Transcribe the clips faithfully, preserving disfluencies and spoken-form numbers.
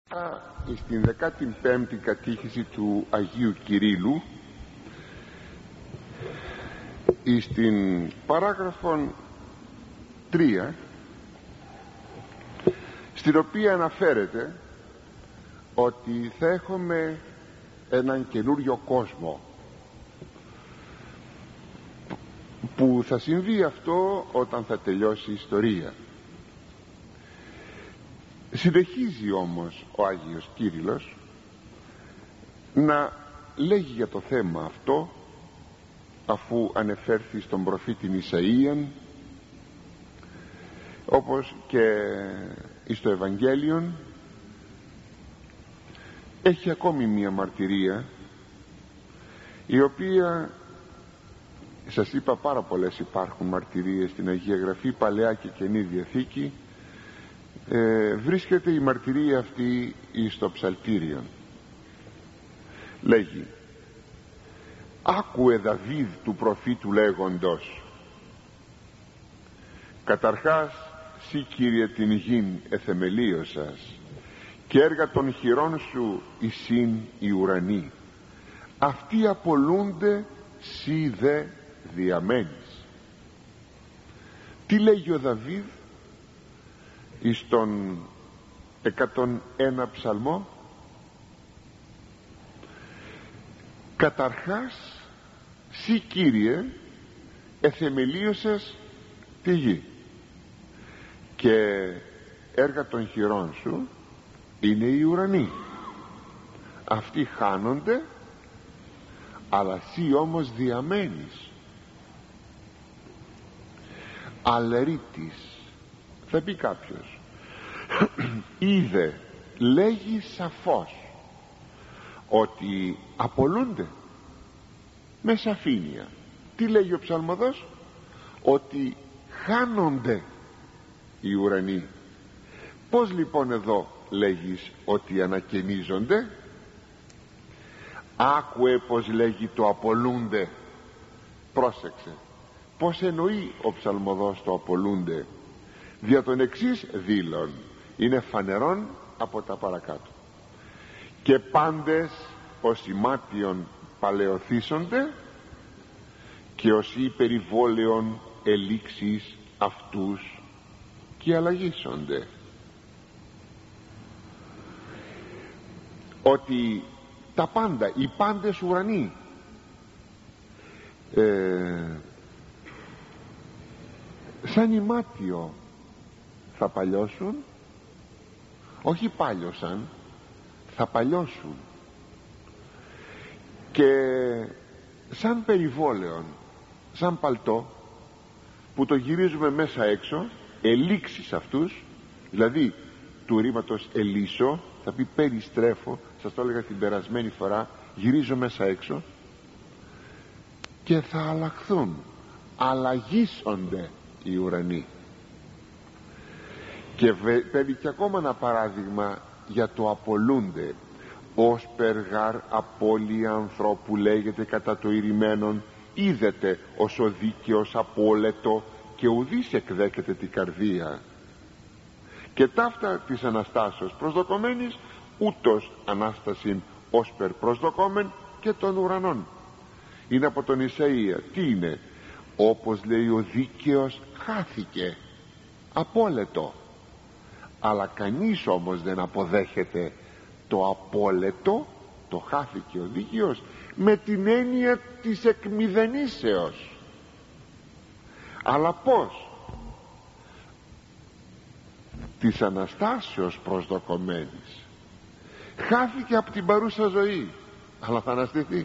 Στην δεκάτη πέμπτη κατήχηση του Αγίου Κυρίλλου, στην παράγραφον τρία, στην οποία αναφέρεται ότι θα έχουμε έναν καινούριο κόσμο, που θα συμβεί αυτό όταν θα τελειώσει η ιστορία. Συνεχίζει όμως ο Άγιος Κύριλλος να λέγει για το θέμα αυτό, αφού ανεφέρθη στον προφήτη Ισαΐαν, όπως και στο Ευαγγέλιον. Έχει ακόμη μία μαρτυρία, η οποία, σας είπα, πάρα πολλές υπάρχουν μαρτυρίες στην Αγία Γραφή, Παλαιά και Καινή Διαθήκη. Ε, βρίσκεται η μαρτυρία αυτή στο Ψαλτήριον. Λέγει: «Άκουε Δαβίδ του προφήτου λέγοντος, καταρχάς σύ Κύριε την γην εθεμελίωσας, και έργα των χειρών σου εισήν οι ουρανοί, αυτοί απολούνται σύ δε διαμένεις». Τι λέγει ο Δαβίδ εις τον εκατόν ένα ψαλμό? Καταρχάς σύ Κύριε εθεμελίωσας τη γη, και έργα των χειρών σου είναι οι ουρανοί, αυτοί χάνονται, αλλά σύ όμως διαμένεις. Αλερίτης, θα πει κάποιος, είδε, λέγει σαφώς ότι απολούνται με σαφήνεια. Τι λέγει ο ψαλμοδός? Ότι χάνονται οι ουρανοί. Πώς λοιπόν εδώ λέγεις ότι ανακαινίζονται? Άκουε πως λέγει το απολούνται. Πρόσεξε πως εννοεί ο ψαλμοδός το απολούνται. Δια τον εξής δήλων, είναι φανερόν από τα παρακάτω: και πάντες ως ημάτιον παλαιοθήσονται, και ως υπερηβόλαιον ελήξεις αυτούς και αλλαγήσονται. Ότι τα πάντα, οι πάντες ουρανοί, ε, σαν ημάτιο θα παλιώσουν, όχι πάλιωσαν, θα παλιώσουν, και σαν περιβόλαιον, σαν παλτό που το γυρίζουμε μέσα έξω, ελήξεις αυτούς, δηλαδή του ρήματος ελίσω, θα πει περιστρέφω, σας το έλεγα την περασμένη φορά, γυρίζω μέσα έξω, και θα αλλάχθουν, αλλαγήσονται οι ουρανοί. Και παίρνει και ακόμα ένα παράδειγμα για το απολούνται: ως περγάρ απώλεια ανθρώπου λέγεται κατά το ηρημένον, είδετε ως ο δίκαιος απόλετο, και ουδείς εκδέκεται την καρδία. Και ταύτα της Αναστάσεως προσδοκομένης, ούτως Ανάστασιν ως περ προσδοκόμεν και των ουρανών. Είναι από τον Ισαΐα. Τι είναι? Όπως λέει ο δίκαιος χάθηκε, απόλετο. Αλλά κανείς όμως δεν αποδέχεται το απόλετο, το χάθηκε ο δίκαιος, με την έννοια της εκμηδενήσεως. Αλλά πώς? Της Αναστάσεως προσδοκομένης. Χάθηκε από την παρούσα ζωή, αλλά θα αναστηθεί.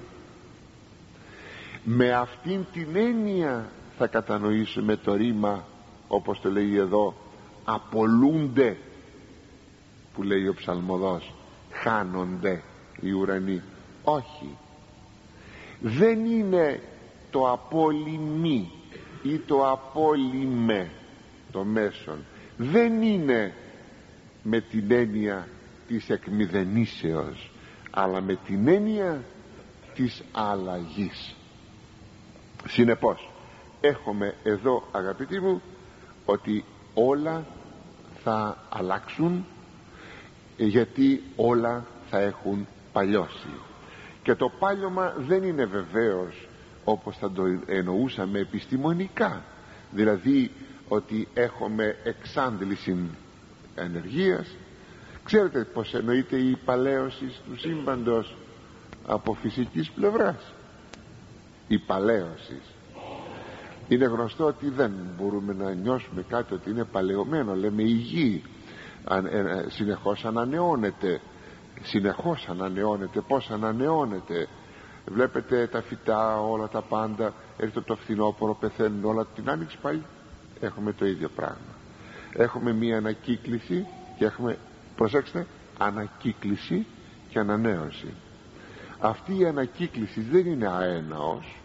Με αυτήν την έννοια θα κατανοήσουμε το ρήμα, όπως το λέει εδώ, απολούνται, που λέει ο ψαλμοδός, χάνονται οι ουρανοί. Όχι, δεν είναι το απόλυμι ή το απόλυμε το μέσον, δεν είναι με την έννοια της εκμηδενήσεως, αλλά με την έννοια της αλλαγής. Συνεπώς έχουμε εδώ, αγαπητοί μου, ότι όλα θα αλλάξουν γιατί όλα θα έχουν παλιώσει. Και το πάλιωμα δεν είναι βεβαίως όπως θα το εννοούσαμε επιστημονικά, δηλαδή ότι έχουμε εξάντληση ενεργείας. Ξέρετε πως εννοείται η παλαίωση του σύμπαντος από φυσικής πλευράς? Η παλαίωση είναι γνωστό ότι δεν μπορούμε να νιώσουμε κάτι ότι είναι παλαιωμένο. Λέμε η γη συνεχώς ανανεώνεται, συνεχώς ανανεώνεται. Πώς ανανεώνεται? Βλέπετε τα φυτά, όλα τα πάντα, έρχεται το φθινόπωρο, πεθαίνουν όλα, την άνοιξη πάλι έχουμε το ίδιο πράγμα. Έχουμε μία ανακύκληση και έχουμε, προσέξτε, ανακύκληση και ανανέωση. Αυτή η ανακύκληση δεν είναι αέναος,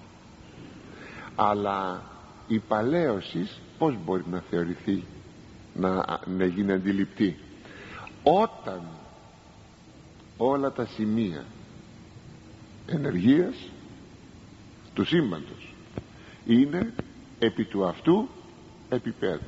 αλλά η παλαίωση πώς μπορεί να θεωρηθεί, να, να γίνει αντιληπτή? Όταν όλα τα σημεία ενεργείας του σύμπαντος είναι επί του αυτού επίπεδου,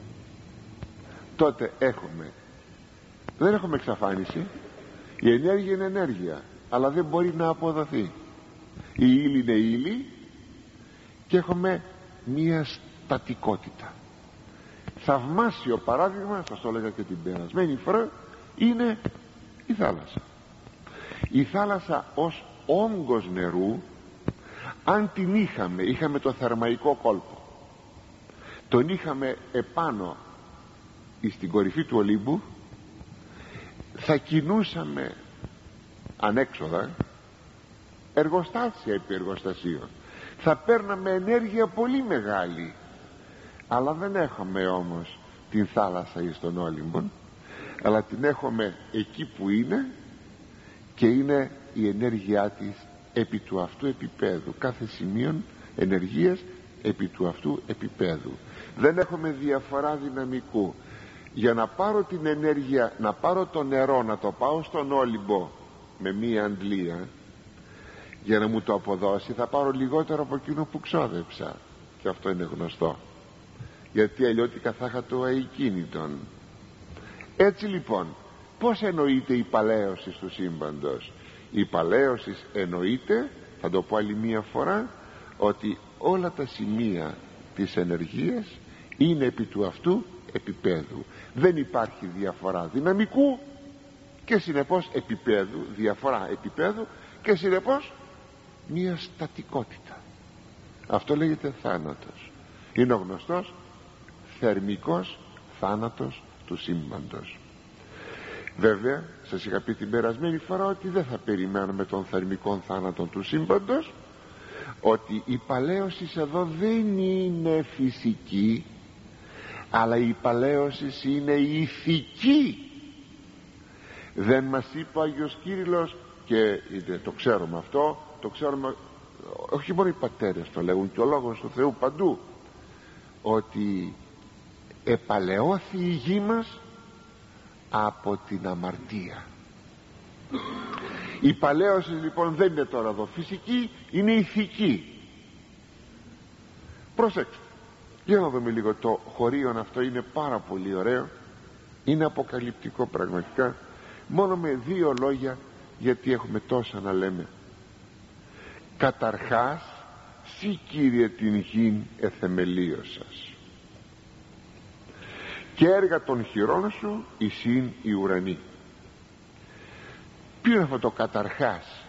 τότε έχουμε, δεν έχουμε εξαφάνιση. Η ενέργεια είναι ενέργεια, αλλά δεν μπορεί να αποδοθεί. Η ύλη είναι ύλη και έχουμε μία στατικότητα. Θαυμάσιο παράδειγμα, σας το έλεγα και την περασμένη φορά, είναι η θάλασσα. Η θάλασσα ως όγκος νερού, αν την είχαμε, είχαμε το θερμαϊκό κόλπο, τον είχαμε επάνω στην κορυφή του Ολύμπου, θα κινούσαμε ανέξοδα εργοστάσια επί εργοστασίων, θα παίρναμε ενέργεια πολύ μεγάλη. Αλλά δεν έχουμε όμως την θάλασσα εις τον Όλυμπον, αλλά την έχουμε εκεί που είναι, και είναι η ενέργειά της επί του αυτού επίπεδου, κάθε σημείων ενεργείας επί του αυτού επίπεδου. Δεν έχουμε διαφορά δυναμικού. Για να πάρω την ενέργεια, να πάρω το νερό, να το πάω στον Όλυμπο με μία αντλία, για να μου το αποδώσει θα πάρω λιγότερο από εκείνο που ξόδεψα, και αυτό είναι γνωστό, γιατί αλλιώτικα θα είχα το αικίνητον. Έτσι λοιπόν, πώς εννοείται η παλαίωση του σύμπαντος? Η παλαίωση εννοείται, θα το πω άλλη μία φορά, ότι όλα τα σημεία της ενεργείας είναι επί του αυτού επίπεδου. Δεν υπάρχει διαφορά δυναμικού και συνεπώς επίπεδου, διαφορά επίπεδου και συνεπώς μία στατικότητα. Αυτό λέγεται θάνατος. Είναι ο γνωστός θερμικός θάνατος του σύμπαντος. Βέβαια σας είχα πει την περασμένη φορά ότι δεν θα περιμένουμε τον θερμικό θάνατο του σύμπαντος, ότι η παλαίωση εδώ δεν είναι φυσική, αλλά η παλαίωση είναι ηθική. Δεν μας είπε ο Άγιος Κύριλλος, και το ξέρουμε αυτό, το ξέρουμε, όχι μόνο οι πατέρες το λέγουν, και ο Λόγος του Θεού παντού, ότι επαλαιώθη η γη μας από την αμαρτία. Η παλαίωση λοιπόν δεν είναι τώρα εδώ φυσική, είναι ηθική. Προσέξτε, για να δούμε λίγο το χωρίον αυτό, είναι πάρα πολύ ωραίο, είναι αποκαλυπτικό πραγματικά, μόνο με δύο λόγια, γιατί έχουμε τόσα να λέμε. Καταρχάς, σύ Κύριε την γην εθεμελίωσας, και έργα των χειρών σου εισήν οι ουρανοί. Ποιο είναι αυτό το καταρχάς?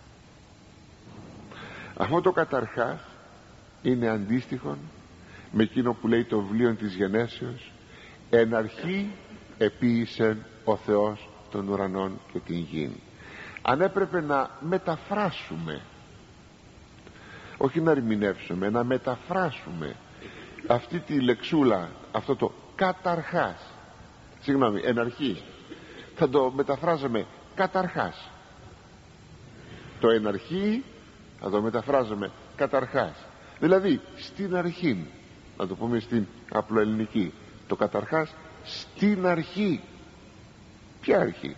Αυτό το καταρχάς είναι αντίστοιχο με εκείνο που λέει το βιβλίο της Γενέσεως, εν αρχή επίησεν ο Θεός των ουρανών και την γην. Αν έπρεπε να μεταφράσουμε, όχι να ερμηνεύσουμε, να μεταφράσουμε αυτή τη λεξούλα, αυτό το καταρχάς, συγγνώμη, εν αρχή, θα το μεταφράζαμε καταρχάς. Το εν αρχή θα το μεταφράζαμε καταρχάς, δηλαδή στην αρχή, να το πούμε στην απλοελληνική, το καταρχάς στην αρχή. Ποια αρχή?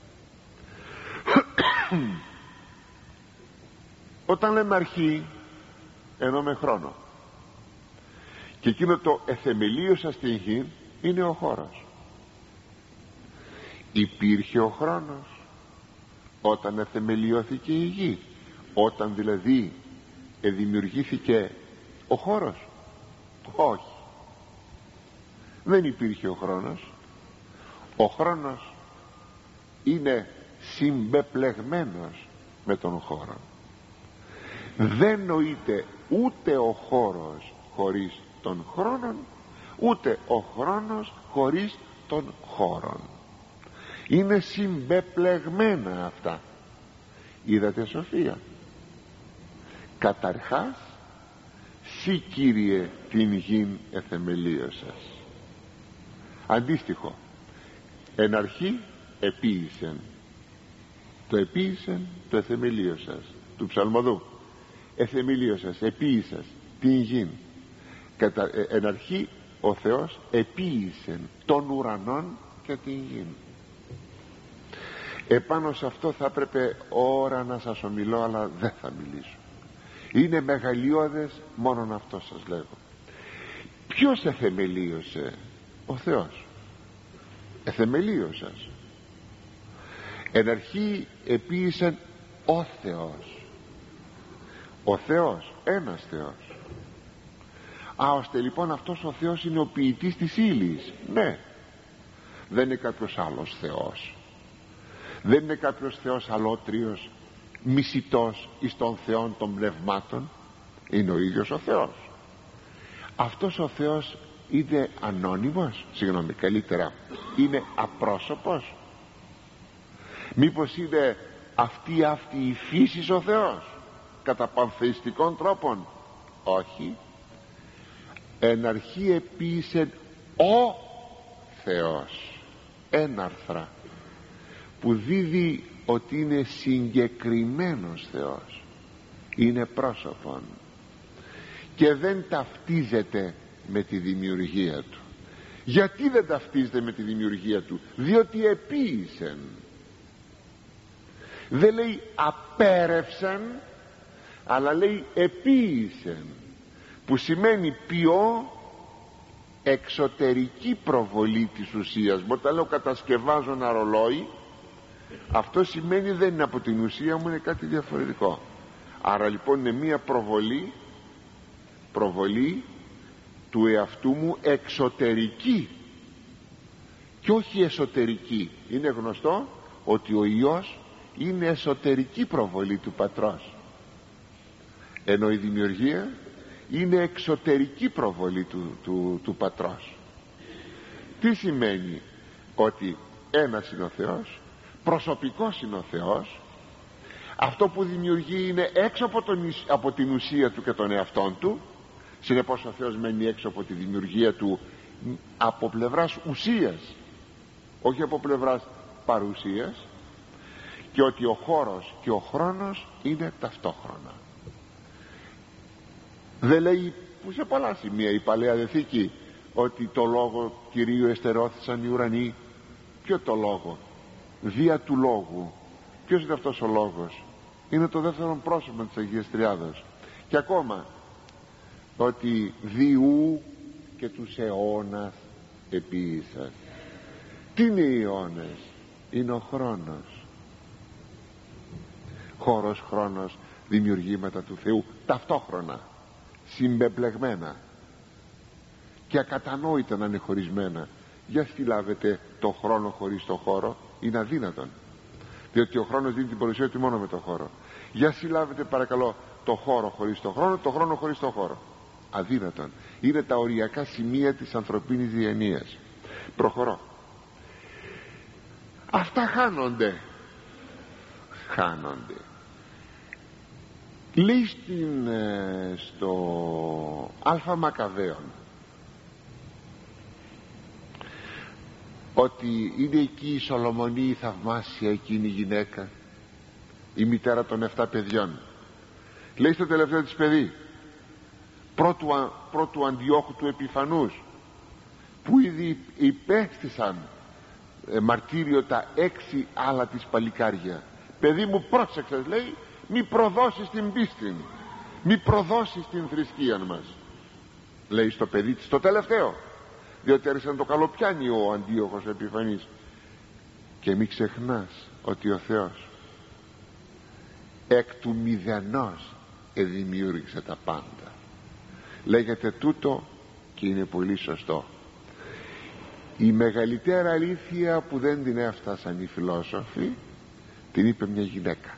Όταν λέμε αρχή εννοούμε χρόνο, και εκείνο το εθεμελίωσα στην γη είναι ο χώρος. Υπήρχε ο χρόνος όταν εθεμελιώθηκε η γη, όταν δηλαδή δημιουργήθηκε ο χώρος? Όχι, δεν υπήρχε ο χρόνος. Ο χρόνος είναι συμπεπλεγμένος με τον χώρο. Δεν νοείται ούτε ο χώρος χωρίς τον χρόνον, ούτε ο χρόνος χωρίς τον χώρον. Είναι συμπεπλεγμένα αυτά. Είδατε σοφία? Καταρχάς, σύ Κύριε την γην εθεμελίωσας. Αντίστοιχο, εν αρχή επίησεν. Το επίησεν, το εθεμελίωσας του ψαλμοδού. Εθεμελίωσας, επίησας την γην. Κατα, ε, εν αρχή ο Θεός επίησεν των ουρανών και την γην. Επάνω σε αυτό θα έπρεπε ώρα να σας ομιλώ, αλλά δεν θα μιλήσω. Είναι μεγαλειώδες, μόνον αυτό σας λέγω. Ποιος εθεμελίωσε? Ο Θεός. Εθεμελίωσας. Εν αρχή επίησεν ο Θεός. Ο Θεός, ένας Θεός. Α, ώστε λοιπόν αυτός ο Θεός είναι ο ποιητής της ύλης? Ναι. Δεν είναι κάποιος άλλος Θεός. Δεν είναι κάποιος Θεός αλότριος, μισητός εις των Θεών των πνευμάτων. Είναι ο ίδιος ο Θεός. Αυτός ο Θεός είναι ανώνυμος? Συγγνώμη, καλύτερα, είναι απρόσωπος? Μήπως είναι αυτή αυτή η φύσης ο Θεός κατά πανθεϊστικών τρόπων? Όχι. Εν αρχή επίησεν ο Θεός, έναρθρα, που δίδει ότι είναι συγκεκριμένος Θεός, είναι πρόσωπον και δεν ταυτίζεται με τη δημιουργία του. Γιατί δεν ταυτίζεται με τη δημιουργία του? Διότι επίησεν. Δεν λέει απέρευσαν, αλλά λέει επίησεν, που σημαίνει ποιό, εξωτερική προβολή της ουσίας. Μου όταν λέω κατασκευάζω ένα ρολόι, αυτό σημαίνει δεν είναι από την ουσία μου, είναι κάτι διαφορετικό. Άρα λοιπόν είναι μία προβολή, προβολή του εαυτού μου, εξωτερική και όχι εσωτερική. Είναι γνωστό ότι ο Υιός είναι εσωτερική προβολή του Πατρός, ενώ η δημιουργία είναι εξωτερική προβολή του, του, του Πατρός. Τι σημαίνει? Ότι ένας είναι ο Θεός, προσωπικός είναι ο Θεός. Αυτό που δημιουργεί είναι έξω από, τον, από την ουσία του και τον εαυτόν του. Συνεπώς ο Θεός μένει έξω από τη δημιουργία του από πλευράς ουσίας, όχι από πλευράς παρουσίας. Και ότι ο χώρος και ο χρόνος είναι ταυτόχρονα. Δεν λέει που σε πολλά σημεία η Παλαιά Διαθήκη ότι το λόγο Κυρίου εστερώθησαν οι ουρανοί? Ποιο το λόγο? Δια του λόγου. Ποιος είναι αυτός ο λόγος? Είναι το δεύτερο πρόσωπο της Αγίας Τριάδος. Και ακόμα ότι διού και τους αιώνας επίησας. Τι είναι οι αιώνες? Είναι ο χρόνος. Χώρος, χρόνος, δημιουργήματα του Θεού ταυτόχρονα, συμπεπλεγμένα και ακατανόητα να είναι χωρισμένα. Για συλλάβετε το χρόνο χωρίς το χώρο? Είναι αδύνατον, διότι ο χρόνος δίνει την παρουσία του μόνο με το χώρο. Για συλλάβετε παρακαλώ το χώρο χωρίς το χρόνο, το χρόνο χωρίς το χώρο. Αδύνατον. Είναι τα οριακά σημεία της ανθρωπίνης διανοίας. Προχωρώ. Αυτά χάνονται. Χάνονται. Λέει στην, στο Α Μακαβαίων ότι είναι εκεί η Σολομονή, η θαυμάσια εκείνη η γυναίκα, η μητέρα των εφτά παιδιών. Λέει στο τελευταίο της παιδί, πρώτου, πρώτου Αντιόχου του Επιφανούς, που ήδη υπέστησαν ε, μαρτύριο τα έξι άλλα της παλικάρια. Παιδί μου, πρόσεξες, λέει, μη προδώσεις την πίστη, μη προδώσεις την θρησκεία μας. Λέει στο παιδί της το τελευταίο, διότι άρχισε να το καλοπιάνει ο Αντίοχος Επιφανής. Και μην ξεχνάς ότι ο Θεός εκ του μηδενός εδημιούργησε τα πάντα. Λέγεται τούτο και είναι πολύ σωστό. Η μεγαλύτερη αλήθεια που δεν την έφτασαν οι φιλόσοφοι την είπε μια γυναίκα,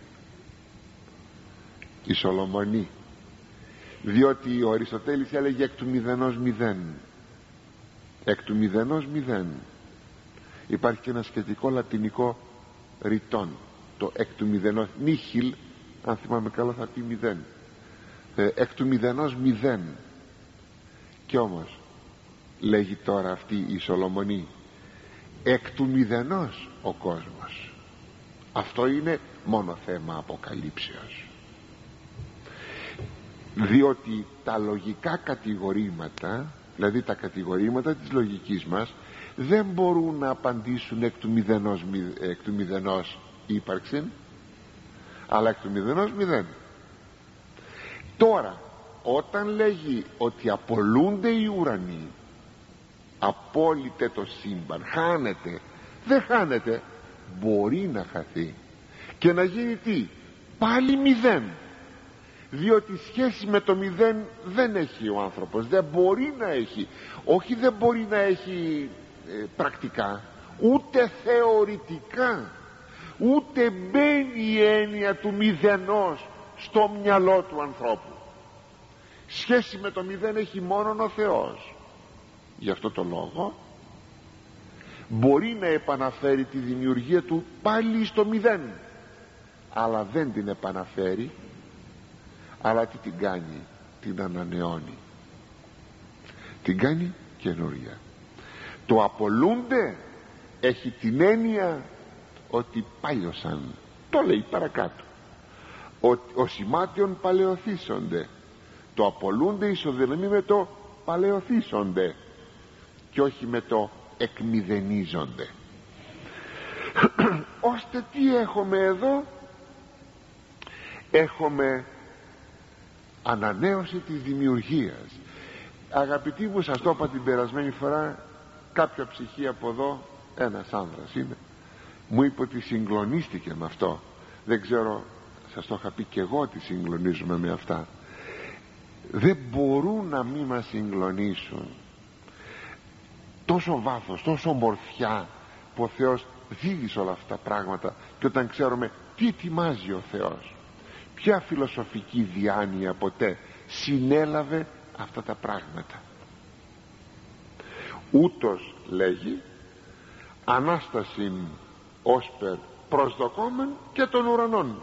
η Σολομονή, διότι ο Αριστοτέλης έλεγε εκ του μηδενός μηδέν. Εκ του μηδενός μηδέν. Υπάρχει και ένα σχετικό λατινικό ρητόν, το εκ του μηδενός, νίχιλ, αν θυμάμαι καλά θα πει μηδέν, ε, εκ του μηδενός μηδέν. Και όμως λέγει τώρα αυτή η Σολομονή, εκ του μηδενός ο κόσμος. Αυτό είναι μόνο θέμα αποκαλύψεως, διότι τα λογικά κατηγορήματα, δηλαδή τα κατηγορήματα της λογικής μας, δεν μπορούν να απαντήσουν εκ του μηδενός, εκ του μηδενός ύπαρξη, αλλά εκ του μηδενός μηδέν. Τώρα όταν λέγει ότι απολούνται οι ουρανοί, απόλυτε το σύμπαν, χάνεται, δεν χάνεται, μπορεί να χαθεί και να γίνει τι, πάλι μηδέν, διότι σχέση με το μηδέν δεν έχει ο άνθρωπος, δεν μπορεί να έχει, όχι δεν μπορεί να έχει ε, πρακτικά, ούτε θεωρητικά, ούτε μπαίνει η έννοια του μηδενός στο μυαλό του ανθρώπου. Σχέση με το μηδέν έχει μόνο ο Θεός. Γι' αυτό το λόγο μπορεί να επαναφέρει τη δημιουργία του πάλι στο μηδέν, αλλά δεν την επαναφέρει, αλλά τι την κάνει, την ανανεώνει, την κάνει καινούρια. Το απολούνται έχει την έννοια ότι πάλιωσαν, το λέει παρακάτω, ο, ο σημάτιον παλαιοθήσονται. Το απολούνται ισοδυναμεί με το παλαιοθήσονται και όχι με το εκμηδενίζονται. Ώστε τι έχουμε εδώ, έχουμε ανανέωση της δημιουργίας. Αγαπητοί μου, σας το είπα την περασμένη φορά, κάποια ψυχή από εδώ, ένας άνδρας είναι, μου είπε ότι συγκλονίστηκε με αυτό. Δεν ξέρω, σας το είχα πει και εγώ ότι συγκλονίζουμε με αυτά. Δεν μπορούν να μην μας συγκλονίσουν. Τόσο βάθος, τόσο ομορφιά που ο Θεός δίδει σε όλα αυτά τα πράγματα, και όταν ξέρουμε τι ετοιμάζει ο Θεός, ποια φιλοσοφική διάνοια ποτέ συνέλαβε αυτά τα πράγματα. Ούτως λέγει Ανάστασιν όσπερ προσδοκόμεν και των ουρανών.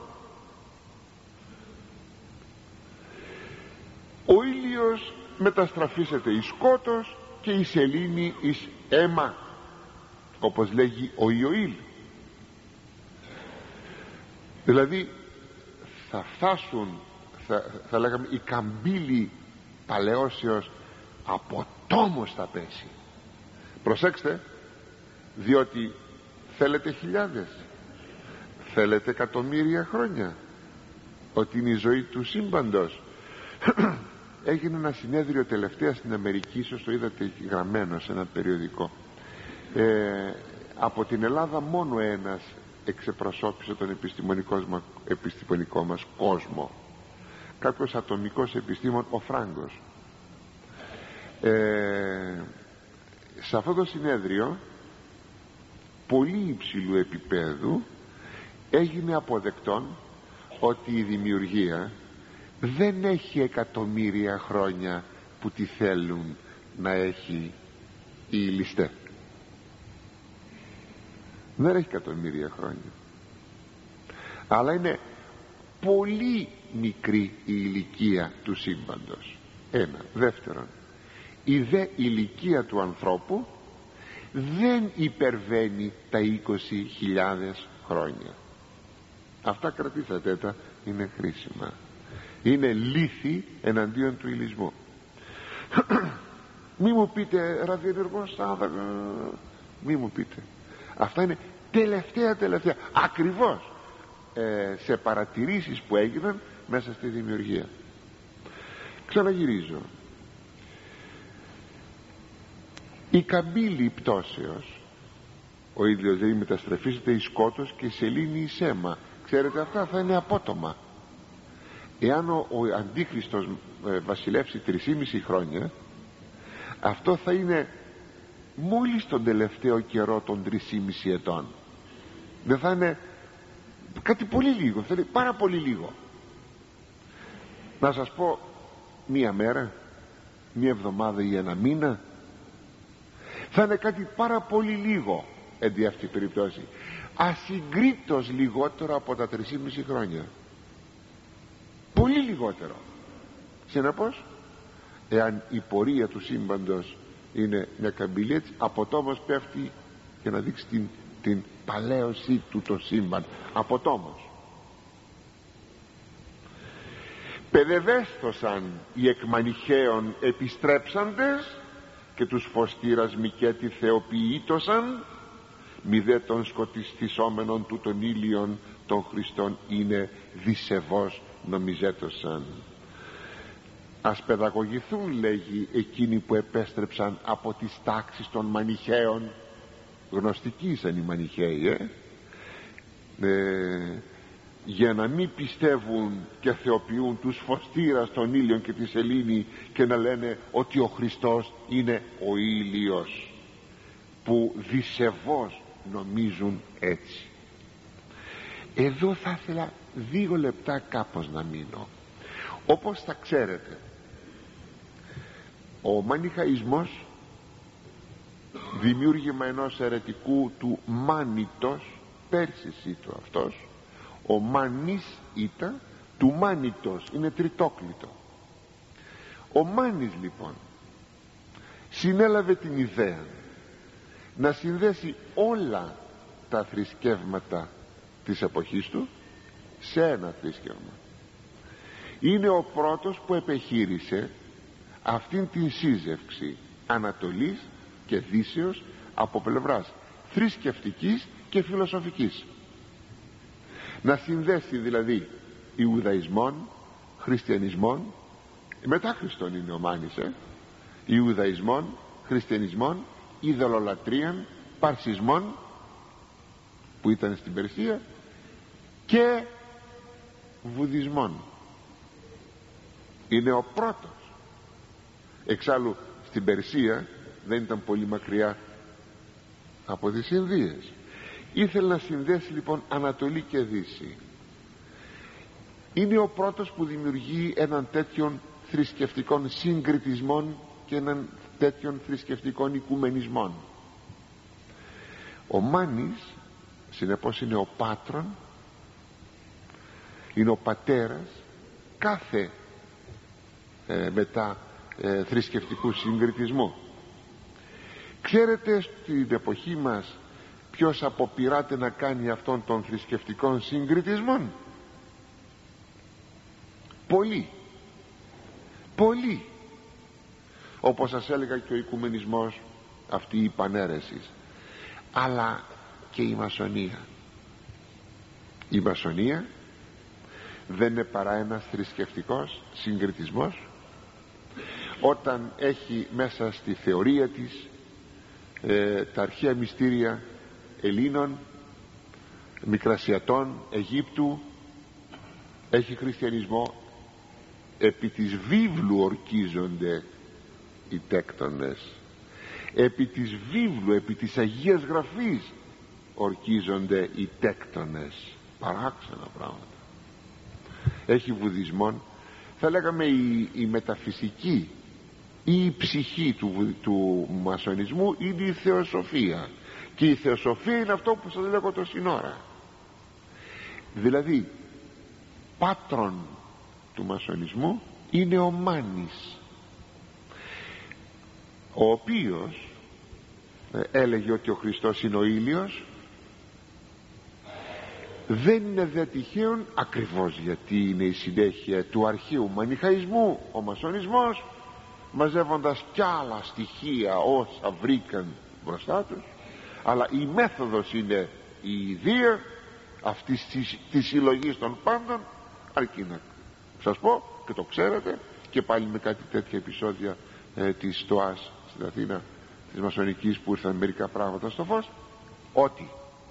Ο ήλιος μεταστραφίσεται εις σκότος και η σελήνη εις αίμα, όπως λέγει ο Ιωήλ. Δηλαδή θα φτάσουν, θα, θα λέγαμε, η καμπύλη παλαιώσεως από τόμος θα πέσει. Προσέξτε, διότι θέλετε χιλιάδες, θέλετε εκατομμύρια χρόνια, ότι είναι η ζωή του σύμπαντος. Έγινε ένα συνέδριο τελευταία στην Αμερική, ίσως το είδατε γραμμένο σε ένα περιοδικό. ε, από την Ελλάδα μόνο ένας εξεπροσώπησε τον επιστημονικό, επιστημονικό μας κόσμο, κάποιος ατομικός επιστήμον, ο Φράγκος. ε, σε αυτό το συνέδριο πολύ υψηλού επίπεδου έγινε αποδεκτόν ότι η δημιουργία δεν έχει εκατομμύρια χρόνια που τη θέλουν να έχει η ληστέ. Δεν έχει εκατομμύρια χρόνια, αλλά είναι πολύ μικρή η ηλικία του σύμπαντος. Ένα. Δεύτερον, η δε ηλικία του ανθρώπου δεν υπερβαίνει τα είκοσι χιλιάδες χρόνια. Αυτά κρατήσατε τα, είναι χρήσιμα. Είναι λύθη εναντίον του ηλισμού. Μη μου πείτε ραδιενεργός άνθρωπος, μη μου πείτε. Αυτά είναι τελευταία τελευταία, ακριβώς ε, σε παρατηρήσεις που έγιναν μέσα στη δημιουργία. Ξαναγυρίζω. Η καμπύλη πτώσεως ο ήλιος δηλαδή μεταστρεφίζεται εις σκότος και η σελήνη εις αίμα. Ξέρετε, αυτά θα είναι απότομα. Εάν ο, ο Αντίχριστος ε, βασιλεύσει τρισήμιση χρόνια, αυτό θα είναι μόλις τον τελευταίο καιρό των τρισήμιση ετών. Δεν θα είναι κάτι πολύ λίγο, θα είναι πάρα πολύ λίγο. Να σας πω, μία μέρα, μία εβδομάδα ή ένα μήνα θα είναι κάτι πάρα πολύ λίγο εν τη αυτή περιπτώσει, ασυγκρίτως λιγότερο από τα τρισήμιση χρόνια, πολύ λιγότερο. Συνεπώς, εάν η πορεία του σύμπαντος είναι μια καμπύλη, έτσι από τόμος πέφτει για να δείξει την, την παλαίωση του το σύμπαν, από τόμος. Παιδευέστοσαν οι εκμανιχαίων επιστρέψαντες και τους φωστήρας Μικέτη θεοποιήτωσαν, μη δε των σκοτιστισόμενων του των ήλιων των Χριστών είναι δισεβώς νομιζέτωσαν. Ας παιδαγωγηθούν, λέγει, εκείνοι που επέστρεψαν από τις τάξεις των μανιχαίων. Γνωστικοί ήσαν οι μανιχαίοι, ε? ε για να μην πιστεύουν και θεοποιούν τους φωστήρας των ήλιων και τη σελήνη και να λένε ότι ο Χριστός είναι ο ήλιος, που δισεβώς νομίζουν έτσι. Εδώ θα ήθελα δύο λεπτά κάπως να μείνω. Όπως θα ξέρετε, ο μανιχαϊσμός, δημιούργημα ενός αιρετικού του Μάνιτος, Πέρσης ήτο αυτός, ο Μάνης ήταν του Μάνιτος, είναι τριτόκλητο. Ο Μάνης λοιπόν συνέλαβε την ιδέα να συνδέσει όλα τα θρησκεύματα της εποχής του σε ένα θρησκεύμα. Είναι ο πρώτος που επεχείρησε αυτήν την σύζευξη Ανατολής και Δύσεως από πλευράς θρησκευτικής και φιλοσοφικής. Να συνδέσει δηλαδή Ιουδαϊσμόν, Χριστιανισμόν, μετά Χριστόν είναι ο Μάνης, ε? Ιουδαϊσμόν, Χριστιανισμόν, ειδωλολατρίαν, Παρσισμόν που ήταν στην Περσία και Βουδισμόν. Είναι ο πρώτος. Εξάλλου στην Περσία δεν ήταν πολύ μακριά από τις Ινδίες. Ήθελε να συνδέσει λοιπόν Ανατολή και Δύση. Είναι ο πρώτος που δημιουργεί έναν τέτοιον θρησκευτικών συγκριτισμών και έναν τέτοιον θρησκευτικών οικουμενισμών. Ο Μάνης συνεπώς είναι ο πάτρον, είναι ο πατέρας κάθε ε, μετά ε, θρησκευτικού συγκριτισμού. Ξέρετε στην εποχή μας ποιος αποπειράται να κάνει αυτόν των θρησκευτικών συγκριτισμών? Πολλοί, πολλοί. Όπως σας έλεγα και ο οικουμενισμός, αυτή η πανέρεση, αλλά και η μασονία. Η μασονία δεν είναι παρά ένας θρησκευτικός συγκριτισμός, όταν έχει μέσα στη θεωρία της ε, τα αρχαία μυστήρια Ελλήνων, Μικρασιατών, Αιγύπτου, έχει χριστιανισμό. Επί της βίβλου ορκίζονται οι τέκτονες, επί της βίβλου, επί της Αγίας Γραφής ορκίζονται οι τέκτονες. Παράξενα πράγματα. Έχει βουδισμόν, θα λέγαμε η, η μεταφυσική ή η ψυχή του, του μασονισμού είναι η θεοσοφία, και η θεοσοφία είναι αυτό που σας λέγω το σύνορα. Δηλαδή πάτρον του μασονισμού είναι ο Μάνης, ο οποίος ε, έλεγε ότι ο Χριστός είναι ο ήλιος. Δεν είναι δε τυχαίον, ακριβώς γιατί είναι η συνέχεια του αρχαίου μανιχαϊσμού ο μασονισμός, μαζεύοντας κι άλλα στοιχεία όσα βρήκαν μπροστά τους, αλλά η μέθοδος είναι η ιδέα αυτής της, της συλλογής των πάντων. Αρκεί να σας πω, και το ξέρετε, και πάλι με κάτι τέτοια επεισόδια ε, της ΣΤΟΑΣ στην Αθήνα, της μασονικής, που ήρθαν μερικά πράγματα στο φως, ότι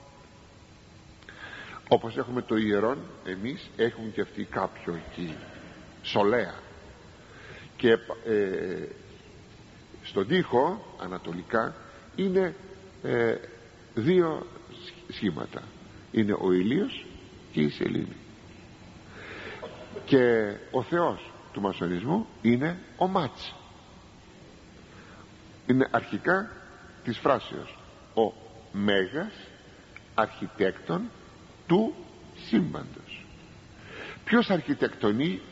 όπως έχουμε το ιερόν εμείς, έχουμε και αυτοί κάποιο εκεί σολέα, και ε, στον τοίχο ανατολικά είναι ε, δύο σχήματα, είναι ο ήλιος και η σελήνη, και ο Θεός του μασονισμού είναι ο Μάτς, είναι αρχικά της φράσεως ο μέγας αρχιτέκτον του σύμπαντος. Ποιος αρχιτεκτονεί?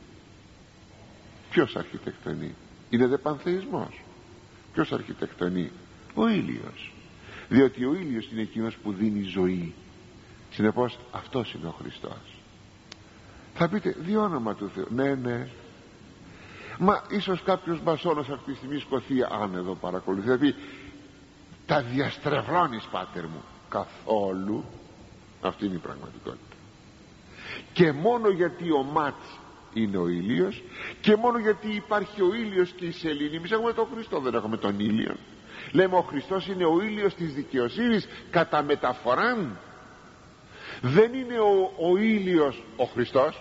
Ποιος αρχιτεκτονεί? Είναι δε πανθεϊσμός. Ποιος αρχιτεκτονεί? Ο ήλιος, διότι ο ήλιος είναι εκείνος που δίνει ζωή. Συνεπώς αυτός είναι ο Χριστός. Θα πείτε, διόνομα του Θεού. Ναι, ναι, μα ίσως κάποιος μασόνος αυτή τη στιγμή σκοθεί, αν εδώ παρακολουθεί, θα πει, τα διαστρεβλώνεις, πάτερ μου. Καθόλου. Αυτή είναι η πραγματικότητα. Και μόνο γιατί ο Μάτς είναι ο ήλιος, και μόνο γιατί υπάρχει ο ήλιος και η σελήνη. Εμείς έχουμε τον Χριστό, δεν έχουμε τον ήλιο. Λέμε ο Χριστός είναι ο ήλιος της δικαιοσύνης κατά μεταφοράν. Δεν είναι ο, ο ήλιος ο Χριστός.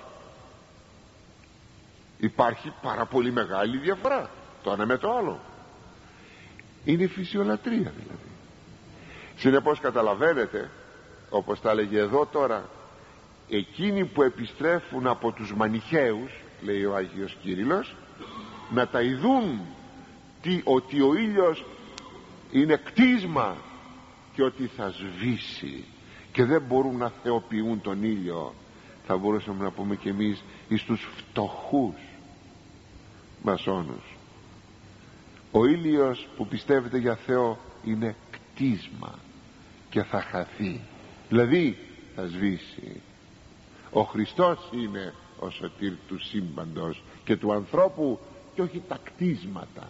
Υπάρχει πάρα πολύ μεγάλη διαφορά το ένα με το άλλο. Είναι φυσιολατρία δηλαδή. Συνεπώς καταλαβαίνετε, όπως τα έλεγε εδώ τώρα, εκείνοι που επιστρέφουν από τους Μανιχαίους, λέει ο Άγιος Κύριλλος, να τα ειδούν τι, ότι ο ήλιος είναι κτίσμα και ότι θα σβήσει και δεν μπορούν να θεοποιούν τον ήλιο. Θα μπορούσαμε να πούμε και εμείς εις τους φτωχούς μασόνους, ο ήλιος που πιστεύετε για Θεό είναι κτίσμα και θα χαθεί, δηλαδή θα σβήσει. Ο Χριστός είναι ο σωτήρ του σύμπαντος και του ανθρώπου, και όχι τα κτίσματα.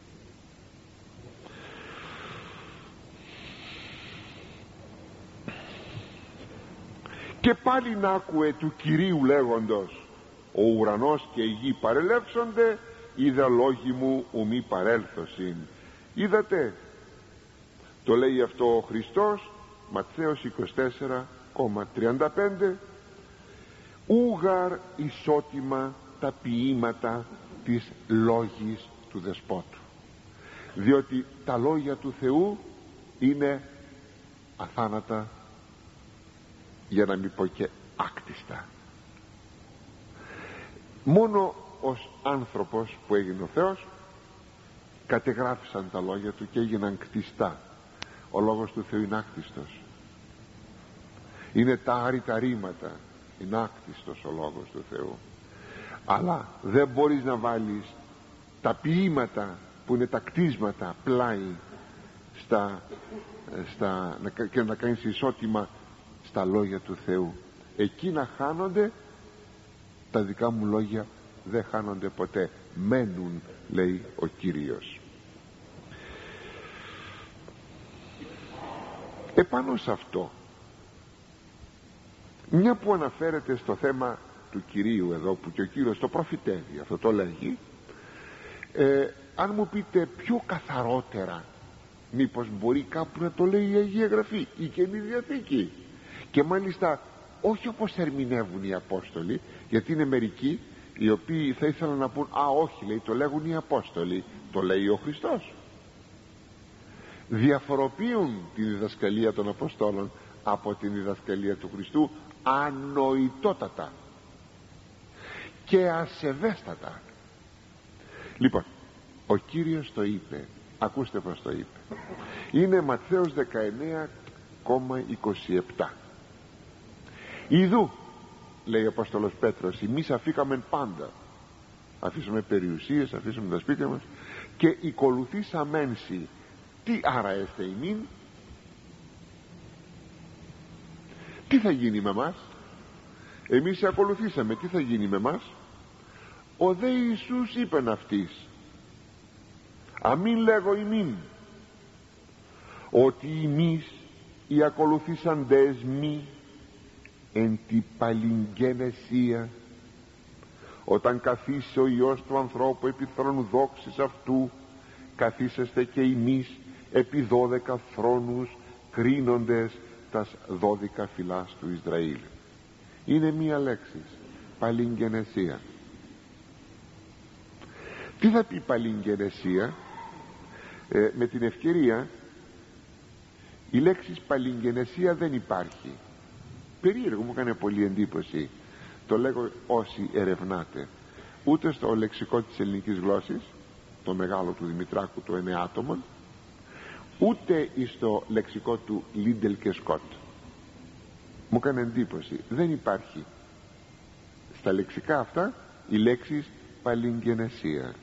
Και πάλι να άκουε του Κυρίου λέγοντος, ο ουρανός και η γη παρελεύσονται, είδα λόγοι μου ουμή παρέλθωσιν. Είδατε, το λέει αυτό ο Χριστός, Ματθαίος είκοσι τέσσερα τριάντα πέντε, ούγαρ ισότιμα τα ποίηματα της λόγης του Δεσπότου, διότι τα λόγια του Θεού είναι αθάνατα, για να μην πω και άκτιστα. Μόνο ως άνθρωπος που έγινε ο Θεός κατεγράφησαν τα λόγια του και έγιναν κτιστά. Ο λόγος του Θεού είναι άκτιστος, είναι τα άρρητα ρήματα, είναι άκτιστος ο λόγος του Θεού. Αλλά δεν μπορείς να βάλεις τα ποίηματα που είναι τα κτίσματα πλάι στα, στα, και να κάνεις ισότιμα στα λόγια του Θεού. Εκείνα χάνονται, τα δικά μου λόγια δεν χάνονται ποτέ, μένουν, λέει ο Κύριος. Επάνω σε αυτό, μια που αναφέρεται στο θέμα του Κυρίου εδώ, που και ο Κύριος το προφητεύει, αυτό το λέγει, ε, αν μου πείτε πιο καθαρότερα, μήπως μπορεί κάπου να το λέει η Αγία Γραφή, η Καινή Διαθήκη, και μάλιστα όχι όπως ερμηνεύουν οι Απόστολοι, γιατί είναι μερικοί οι οποίοι θα ήθελαν να πούν, α όχι, λέει, το λέγουν οι Απόστολοι, το λέει ο Χριστός. Διαφοροποιούν τη διδασκαλία των Αποστόλων από την διδασκαλία του Χριστού ανοητότατα και ασεβέστατα. Λοιπόν, ο Κύριος το είπε, ακούστε πως το είπε, είναι Ματθαίος δεκαεννέα είκοσι επτά. Ιδού, λέει ο Απόστολος Πέτρος, εμείς αφήκαμεν πάντα, αφήσαμε περιουσίες, αφήσαμε τα σπίτια μας και οικολουθήσαμέν σοι. Τι άρα έστε ημίν? Τι θα γίνει με μας? Εμείς σε ακολουθήσαμε, τι θα γίνει με μας? Ο δε Ιησούς είπεν αυτής, αμήν λέγω ημίν, ότι εμείς οι ακολουθήσαντες μη εν τη παλιγγενεσία, όταν καθίσει ο Υιός του ανθρώπου επί θρόνου δόξης αυτού, καθίσεστε και εμείς επί δώδεκα θρόνους κρίνοντες τας δώδεκα φυλάς του Ισραήλ. Είναι μία λέξη, παλιγγενεσία. Τι θα πει παλιγγενεσία? Ε, με την ευκαιρία, η λέξη παλιγγενεσία δεν υπάρχει. Περίεργο, μου έκανε πολύ εντύπωση. Το λέγω όσοι ερευνάτε. Ούτε στο λεξικό της ελληνικής γλώσσης, το μεγάλο του Δημητράκου, το εννέα άτομων, ούτε στο λεξικό του Λίντελ και Σκότ. Μου έκανε εντύπωση. Δεν υπάρχει στα λεξικά αυτά η λέξη παλιγγενεσία.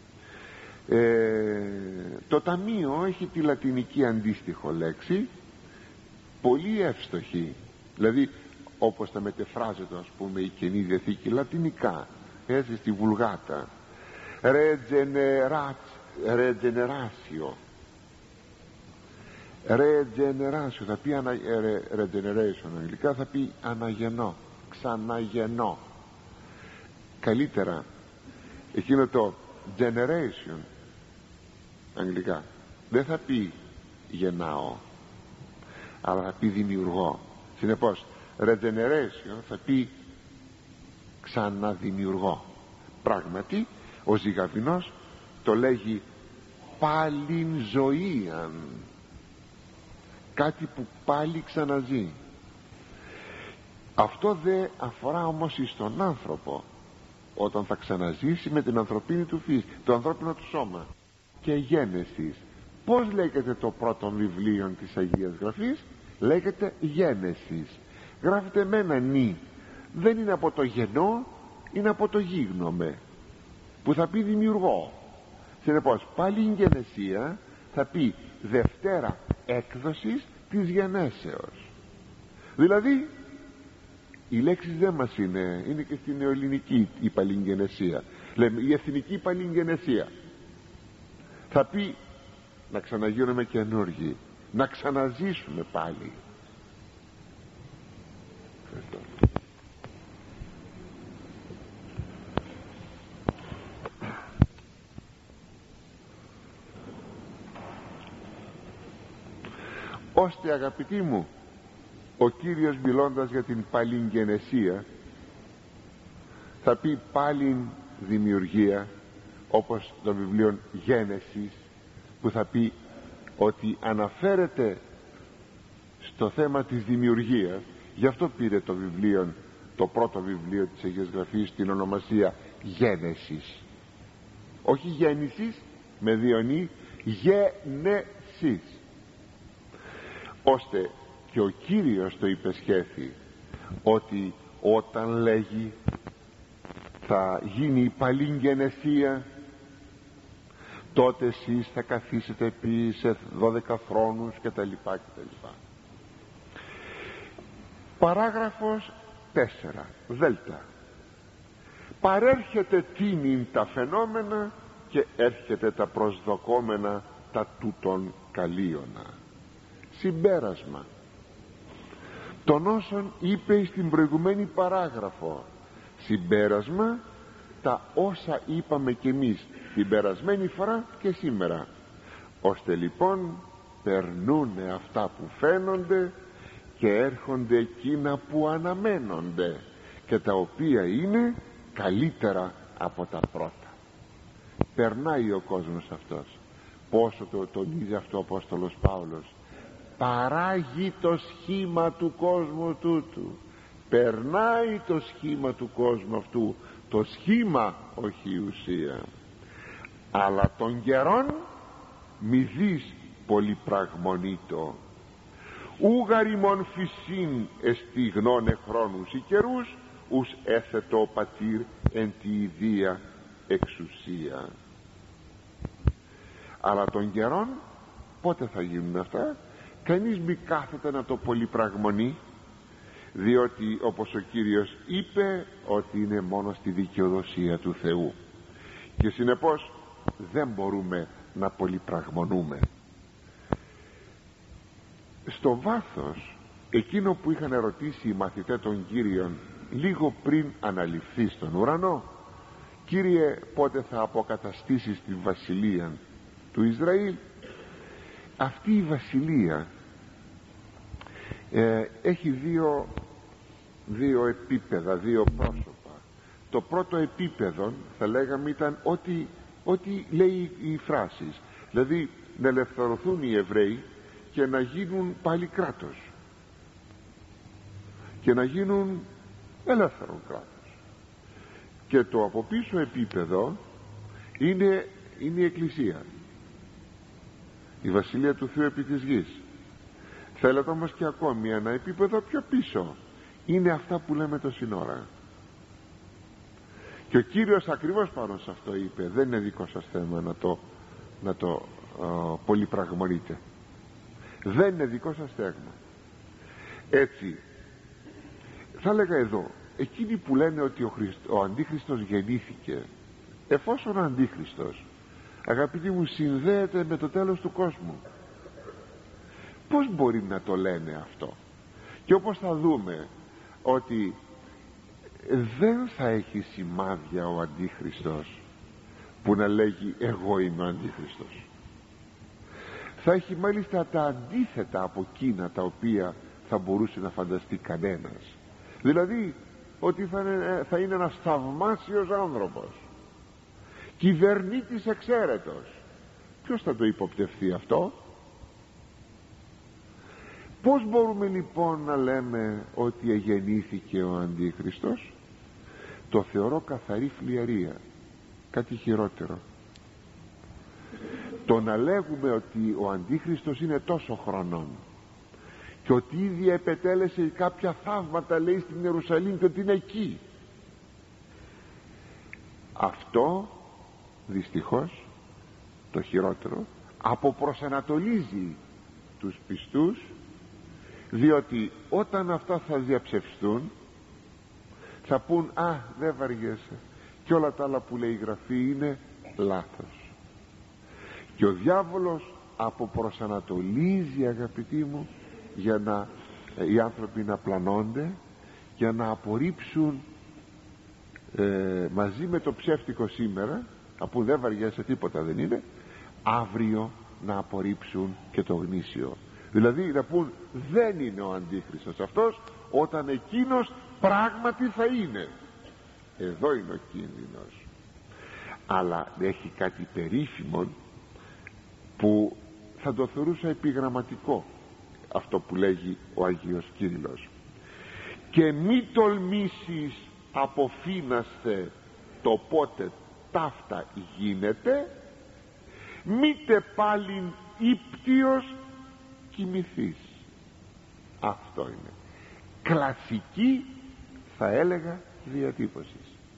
Ε, το ταμείο έχει τη λατινική αντίστοιχο λέξη, πολύ εύστοχη, δηλαδή όπως τα μετεφράζεται, ας πούμε, η Καινή Διαθήκη λατινικά, έτσι στη Βουλγάτα. Regeneratio, regeneratio θα πει ανα, re, regeneration αγγλικά, θα πει αναγεννώ, ξαναγεννώ. Καλύτερα εκείνο το generation αγγλικά δεν θα πει γεννάω, αλλά θα πει δημιουργώ. Συνεπώς regeneration θα πει ξαναδημιουργώ. Πράγματι ο Ζυγαβινός το λέγει πάλιν ζωίαν, κάτι που πάλι ξαναζεί. Αυτό δεν αφορά όμως στον άνθρωπο όταν θα ξαναζήσει με την ανθρωπίνη του φύση, το ανθρώπινο του σώμα. Και Γένεσης, πως λέγεται το πρώτο βιβλίο της Αγίας Γραφής? Λέγεται Γένεσης. Γράφεται με ένα νι, δεν είναι από το γενό, είναι από το γίγνομε, που θα πει δημιουργώ. Συνεπώς πάλι η γενεσία θα πει δευτέρα έκδοσης της γενέσεως. Δηλαδή οι λέξεις δεν μας είναι, είναι και στην νεοελληνική η παλιγγενεσία. Λέμε η εθνική παλιγγενεσία. Θα πει να ξαναγίνουμε καινούργοι, να ξαναζήσουμε πάλι. Ευχαριστώ. Ώστε, αγαπητοί μου, ο Κύριος μιλώντας για την παλιγγενεσία θα πει πάλιν δημιουργία, όπως το βιβλίο Γένεσης, που θα πει ότι αναφέρεται στο θέμα της δημιουργίας. Γι' αυτό πήρε το βιβλίο, το πρώτο βιβλίο της Αγίας Γραφής, την ονομασία Γένεσης. Όχι γέννησης με διονύ, Γένεσης. Ώστε και ο Κύριος το υπεσχέθη ότι όταν λέγει θα γίνει η παλιγγενεσία, τότε εσείς θα καθίσετε επί σε δώδεκα θρόνους και τα λοιπά και τα λοιπά. Παράγραφος τέσσερα δέλτα. Παρέρχεται τίμην τα φαινόμενα και έρχεται τα προσδοκόμενα τα τούτων καλίωνα. Συμπέρασμα των όσων είπε στην προηγουμένη παράγραφο. Συμπέρασμα τα όσα είπαμε κι εμείς την περασμένη φορά και σήμερα. Ώστε λοιπόν περνούνε αυτά που φαίνονται και έρχονται εκείνα που αναμένονται και τα οποία είναι καλύτερα από τα πρώτα. Περνάει ο κόσμος αυτός. Πόσο το τονίζει αυτό ο Απόστολος Παύλος. Παράγει το σχήμα του κόσμου τούτου. Περνάει το σχήμα του κόσμου αυτού. Το σχήμα, όχι η ουσία. Αλλά των καιρών μη δεις πολυπραγμονήτω. Ούγαριμον φυσίν εστι γνώνε χρόνους οι καιρούς, ους έθετο ο πατήρ εν τη ιδία εξουσία. Αλλά των καιρών πότε θα γίνουν αυτά? Κανείς μη κάθεται να το πολυπραγμονεί, διότι όπως ο Κύριος είπε ότι είναι μόνο στη δικαιοδοσία του Θεού και συνεπώς δεν μπορούμε να πολυπραγμονούμε. Στο βάθος εκείνο που είχαν ερωτήσει οι μαθητές των Κύριων λίγο πριν αναλυφθεί στον ουρανό, Κύριε, πότε θα αποκαταστήσεις τη βασιλεία του Ισραήλ? Αυτή η βασιλεία ε, έχει δύο, δύο επίπεδα, δύο πρόσωπα. Το πρώτο επίπεδο θα λέγαμε ήταν ό,τι, ό,τι λέει οι φράσεις, δηλαδή να ελευθερωθούν οι Εβραίοι και να γίνουν πάλι κράτος και να γίνουν ελεύθερο κράτος. Και το από πίσω επίπεδο είναι, είναι η Εκκλησία, η Βασιλεία του Θεού επί της γης. Θέλετε όμως και ακόμη ένα επίπεδο πιο πίσω, είναι αυτά που λέμε το σύνορα. Και ο Κύριος ακριβώς πάνω σε αυτό είπε, δεν είναι δικό σας θέμα να το, να το uh, πολυπραγμονείτε, δεν είναι δικό σας θέμα. Έτσι θα έλεγα εδώ, εκείνοι που λένε ότι ο, Χριστ, ο Αντίχριστος γεννήθηκε, εφόσον ο Αντίχριστος, αγαπητοί μου, συνδέεται με το τέλος του κόσμου, πώς μπορεί να το λένε αυτό? Και όπως θα δούμε ότι δεν θα έχει σημάδια ο Αντίχριστος που να λέγει εγώ είμαι ο Αντίχριστος. Θα έχει μάλιστα τα αντίθετα από εκείνα τα οποία θα μπορούσε να φανταστεί κανένας. Δηλαδή ότι θα είναι, θα είναι ένας θαυμάσιος άνθρωπος, κυβερνήτης εξαίρετος. Ποιος θα το υποπτευθεί αυτό? Πώς μπορούμε λοιπόν να λέμε ότι εγεννήθηκε ο Αντίχριστος? Το θεωρώ καθαρή φλιαρία, κάτι χειρότερο. Το να λέγουμε ότι ο Αντίχριστος είναι τόσο χρονών και ότι ήδη επετέλεσε κάποια θαύματα, λέει, στην Ιερουσαλήμ και ότι είναι εκεί, αυτό δυστυχώς το χειρότερο αποπροσανατολίζει τους πιστούς, διότι όταν αυτά θα διαψευστούν θα πούν α, δεν βαριέσαι, και όλα τα άλλα που λέει η Γραφή είναι λάθος. Και ο διάβολος αποπροσανατολίζει, αγαπητοί μου, για να ε, οι άνθρωποι να πλανώνται, για να απορρίψουν ε, μαζί με το ψεύτικο σήμερα, αφού δεν βαριέσαι, τίποτα δεν είναι, αύριο να απορρίψουν και το γνήσιο. Δηλαδή να πούν δεν είναι ο Αντίχριστος αυτός, όταν εκείνος πράγματι θα είναι. Εδώ είναι ο κίνδυνος. Αλλά έχει κάτι περίφημο που θα το θεωρούσα επιγραμματικό, αυτό που λέγει ο Αγίος Κύριλλος: και μη τολμήσεις αποφύναστε το πότε ταύτα γίνεται, μήτε πάλιν ύπτιος κοιμηθείς. Αυτό είναι κλασική, θα έλεγα, διατύπωση.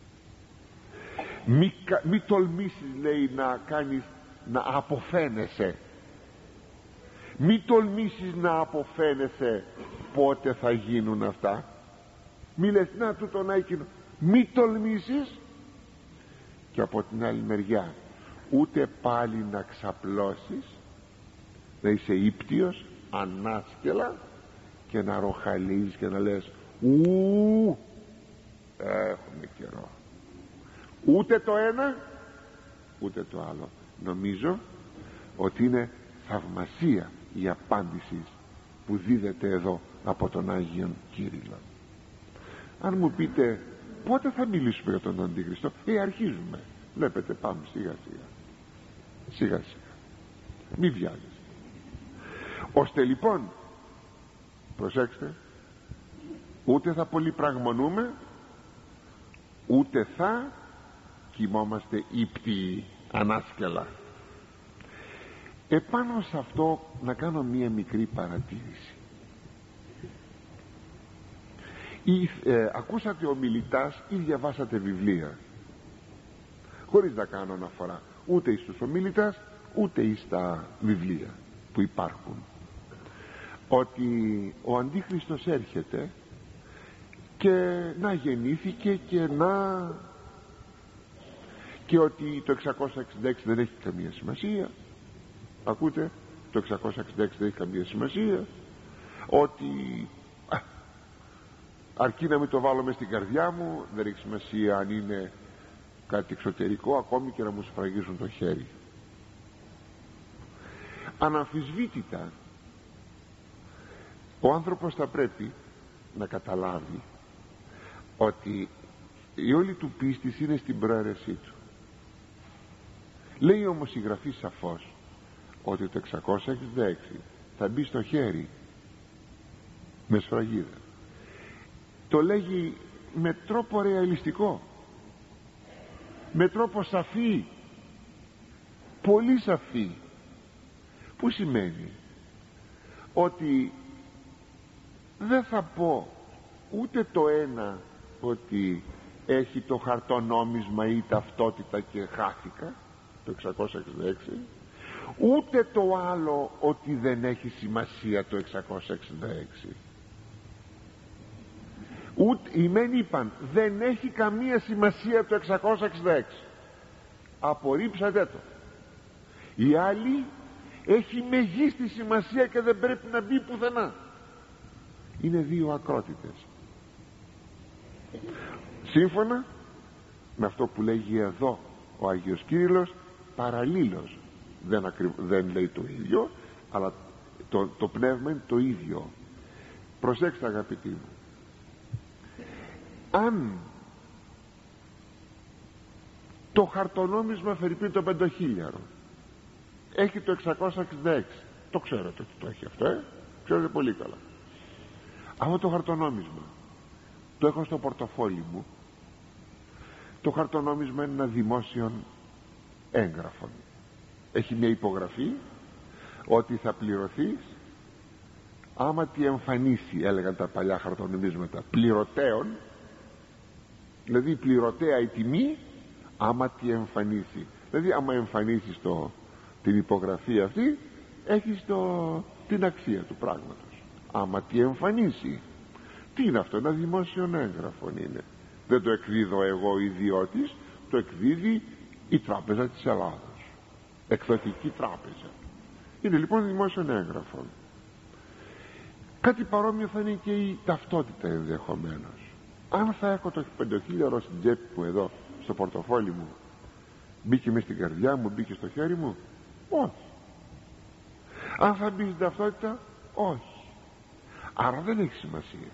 Μη, μη τολμήσεις, λέει, να κάνεις, να αποφαίνεσαι. Μη τολμήσεις να αποφαίνεσαι πότε θα γίνουν αυτά. Μη λες να τούτο να εκείνο. Μη τολμήσεις. Και από την άλλη μεριά ούτε πάλι να ξαπλώσεις, να είσαι ύπτιος ανάσκελα και να ροχαλίζεις και να λες ου, έχουμε καιρό. Ούτε το ένα ούτε το άλλο. Νομίζω ότι είναι θαυμασία η απάντηση που δίδεται εδώ από τον Άγιον Κύριλλο. Αν μου πείτε πότε θα μιλήσουμε για τον Αντίχριστο, ε αρχίζουμε, βλέπετε, πάμε σιγά σιγά σιγά σιγά, μη βιάζεστε. Ώστε λοιπόν, προσέξτε, ούτε θα πολυπραγμονούμε, ούτε θα κοιμόμαστε ύπτιοι ανάσκελα. Επάνω σε αυτό να κάνω μία μικρή παρατήρηση. Ή, ε, ακούσατε ομιλητάς ή διαβάσατε βιβλία, χωρίς να κάνω αναφορά ούτε εις τους ομιλητάς ούτε εις τα βιβλία που υπάρχουν, ότι ο Αντίχριστος έρχεται και να γεννήθηκε και να και ότι το εξακόσια εξήντα έξι δεν έχει καμία σημασία. Ακούτε, το εξακόσια εξήντα έξι δεν έχει καμία σημασία, ότι α, αρκεί να μην το βάλω μες στην καρδιά μου, δεν έχει σημασία αν είναι κάτι εξωτερικό, ακόμη και να μου σφραγίζουν το χέρι. Αναμφισβήτητα Ο άνθρωπος θα πρέπει να καταλάβει ότι η όλη του πίστη είναι στην προαίρεσή του. Λέει όμως η Γραφή σαφώς ότι το εξακόσια εξήντα έξι θα μπει στο χέρι με σφραγίδα. Το λέγει με τρόπο ρεαλιστικό, με τρόπο σαφή, πολύ σαφή, που σημαίνει ότι δεν θα πω ούτε το ένα ότι έχει το χαρτονόμισμα ή ταυτότητα και χάθηκα το εξακόσια εξήντα έξι, ούτε το άλλο ότι δεν έχει σημασία το εξακόσια εξήντα έξι. Ούτε, οι μεν είπαν δεν έχει καμία σημασία το εξακόσια εξήντα έξι, απορρίψατε το. Οι άλλοι έχει μεγίστη σημασία και δεν πρέπει να μπει πουθενά. Είναι δύο ακρότητες. Σύμφωνα με αυτό που λέγει εδώ ο Άγιος Κύριλλος, παραλλήλως, δεν, ακρι... δεν λέει το ίδιο, αλλά το, το πνεύμα είναι το ίδιο. Προσέξτε αγαπητοί μου, αν το χαρτονόμισμα φερειπίν το πεντοχίλιαρο έχει το εξακόσια εξήντα έξι, το ξέρετε ότι το έχει αυτό, ε? Ξέρετε πολύ καλά. Αυτό το χαρτονόμισμα το έχω στο πορτοφόλι μου. Το χαρτονόμισμα είναι ένα δημόσιο έγγραφο, έχει μια υπογραφή ότι θα πληρωθείς άμα τι εμφανίσει, έλεγαν τα παλιά χαρτονομίσματα, πληρωτέων, δηλαδή πληρωτέα η τιμή άμα τι εμφανίσει. Δηλαδή άμα εμφανίσεις το, την υπογραφή αυτή, έχεις το, την αξία του πράγματος. Άμα τι εμφανίσει. Τι είναι αυτό? Ένα δημόσιο έγγραφο είναι. Δεν το εκδίδω εγώ ιδιώτης, το εκδίδει η Τράπεζα της Ελλάδος, εκδοτική τράπεζα. Είναι λοιπόν δημόσιο έγγραφο. Κάτι παρόμοιο θα είναι και η ταυτότητα ενδεχομένως. Αν θα έχω το πεντοχίλιαρο στην τσέπη μου εδώ, στο πορτοφόλι μου, μπήκε μες στην καρδιά μου, μπήκε στο χέρι μου, όχι. Αν θα μπει στην ταυτότητα, όχι. Άρα δεν έχει σημασία.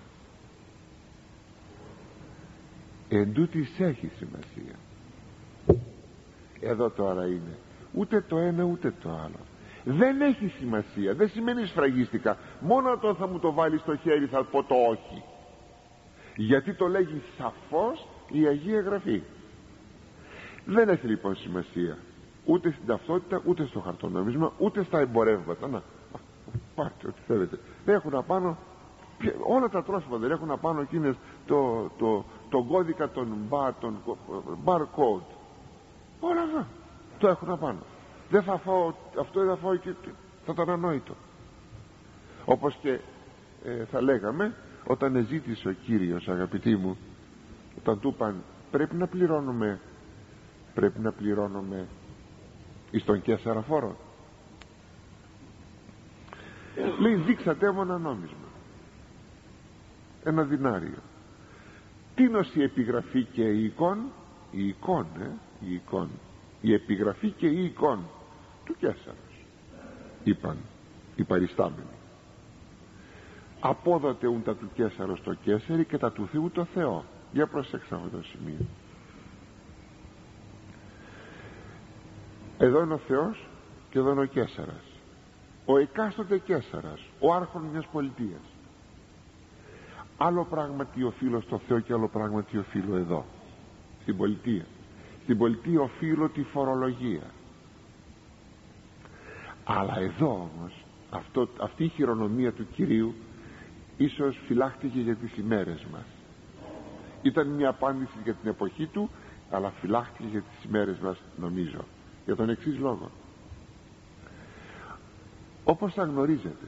Εν τούτοις έχει σημασία. Εδώ τώρα είναι ούτε το ένα ούτε το άλλο. Δεν έχει σημασία, δεν σημαίνει σφραγίστηκα. Μόνο όταν θα μου το βάλει στο χέρι θα πω το όχι. Γιατί το λέγει σαφώς η Αγία Γραφή. Δεν έχει λοιπόν σημασία ούτε στην ταυτότητα, ούτε στο χαρτονόμισμα, ούτε στα εμπορεύματα. Να, πάρτε ό,τι θέλετε. Δεν έχουν απάνω, όλα τα τρόφιμα δεν έχουν απάνω εκείνες το, το, το κώδικα των bar, των barcode. Όλα αυτά το έχουν απάνω. Δεν θα φάω αυτό, δεν θα φάω και θα ήταν ανόητο. Όπως και ε, θα λέγαμε όταν ζήτησε ο Κύριος, αγαπητοί μου, όταν του είπαν πρέπει να πληρώνουμε πρέπει να πληρώνουμε εις τον Καίσαρα φόρο, λέει δείξατε μου ένα νόμισμα, ένα δινάριο. Τίνος η επιγραφή και η εικόν, η εικόν, ε, η εικόν, η επιγραφή και η εικόν του Καίσαρος, είπαν οι παριστάμενοι. Απόδοτε ουν τα του Καίσαρος το Καίσαρι και τα του Θεού το Θεό. Για προσέξτε αυτό το σημείο. Εδώ είναι ο Θεός και εδώ είναι ο Καίσαρας, ο εκάστοτε Καίσαρας, ο άρχον μιας πολιτείας. Άλλο πράγματι οφείλω στο Θεό και άλλο πράγματι οφείλω εδώ στην πολιτεία. Στην πολιτεία οφείλω τη φορολογία. Αλλά εδώ όμως αυτό, αυτή η χειρονομία του Κυρίου ίσως φυλάχτηκε για τις ημέρες μας. Ήταν μια απάντηση για την εποχή του, αλλά φυλάχτηκε για τις ημέρες μας, νομίζω, για τον εξής λόγο. Όπως θα γνωρίζετε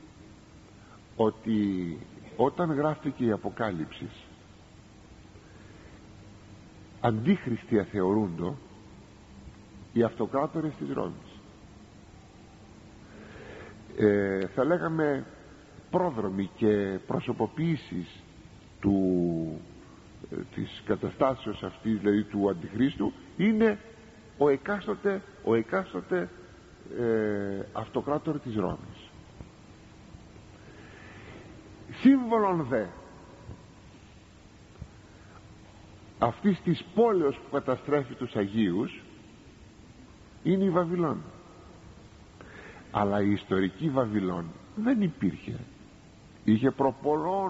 ότι όταν γράφτηκε η Αποκάλυψη, αντίχριστοι θεωρούντο οι αυτοκράτορες της Ρώμης, ε, θα λέγαμε πρόδρομοι και προσωποποιήσεις του, ε, της καταστάσεως αυτής, δηλαδή του αντιχρίστου, είναι ο εκάστοτε, ο εκάστοτε ε, αυτοκράτορ της Ρώμης. Σύμβολον δε αυτής της πόλεως που καταστρέφει τους Αγίους είναι η Βαβυλών. Αλλά η ιστορική Βαβυλών δεν υπήρχε, είχε προπολών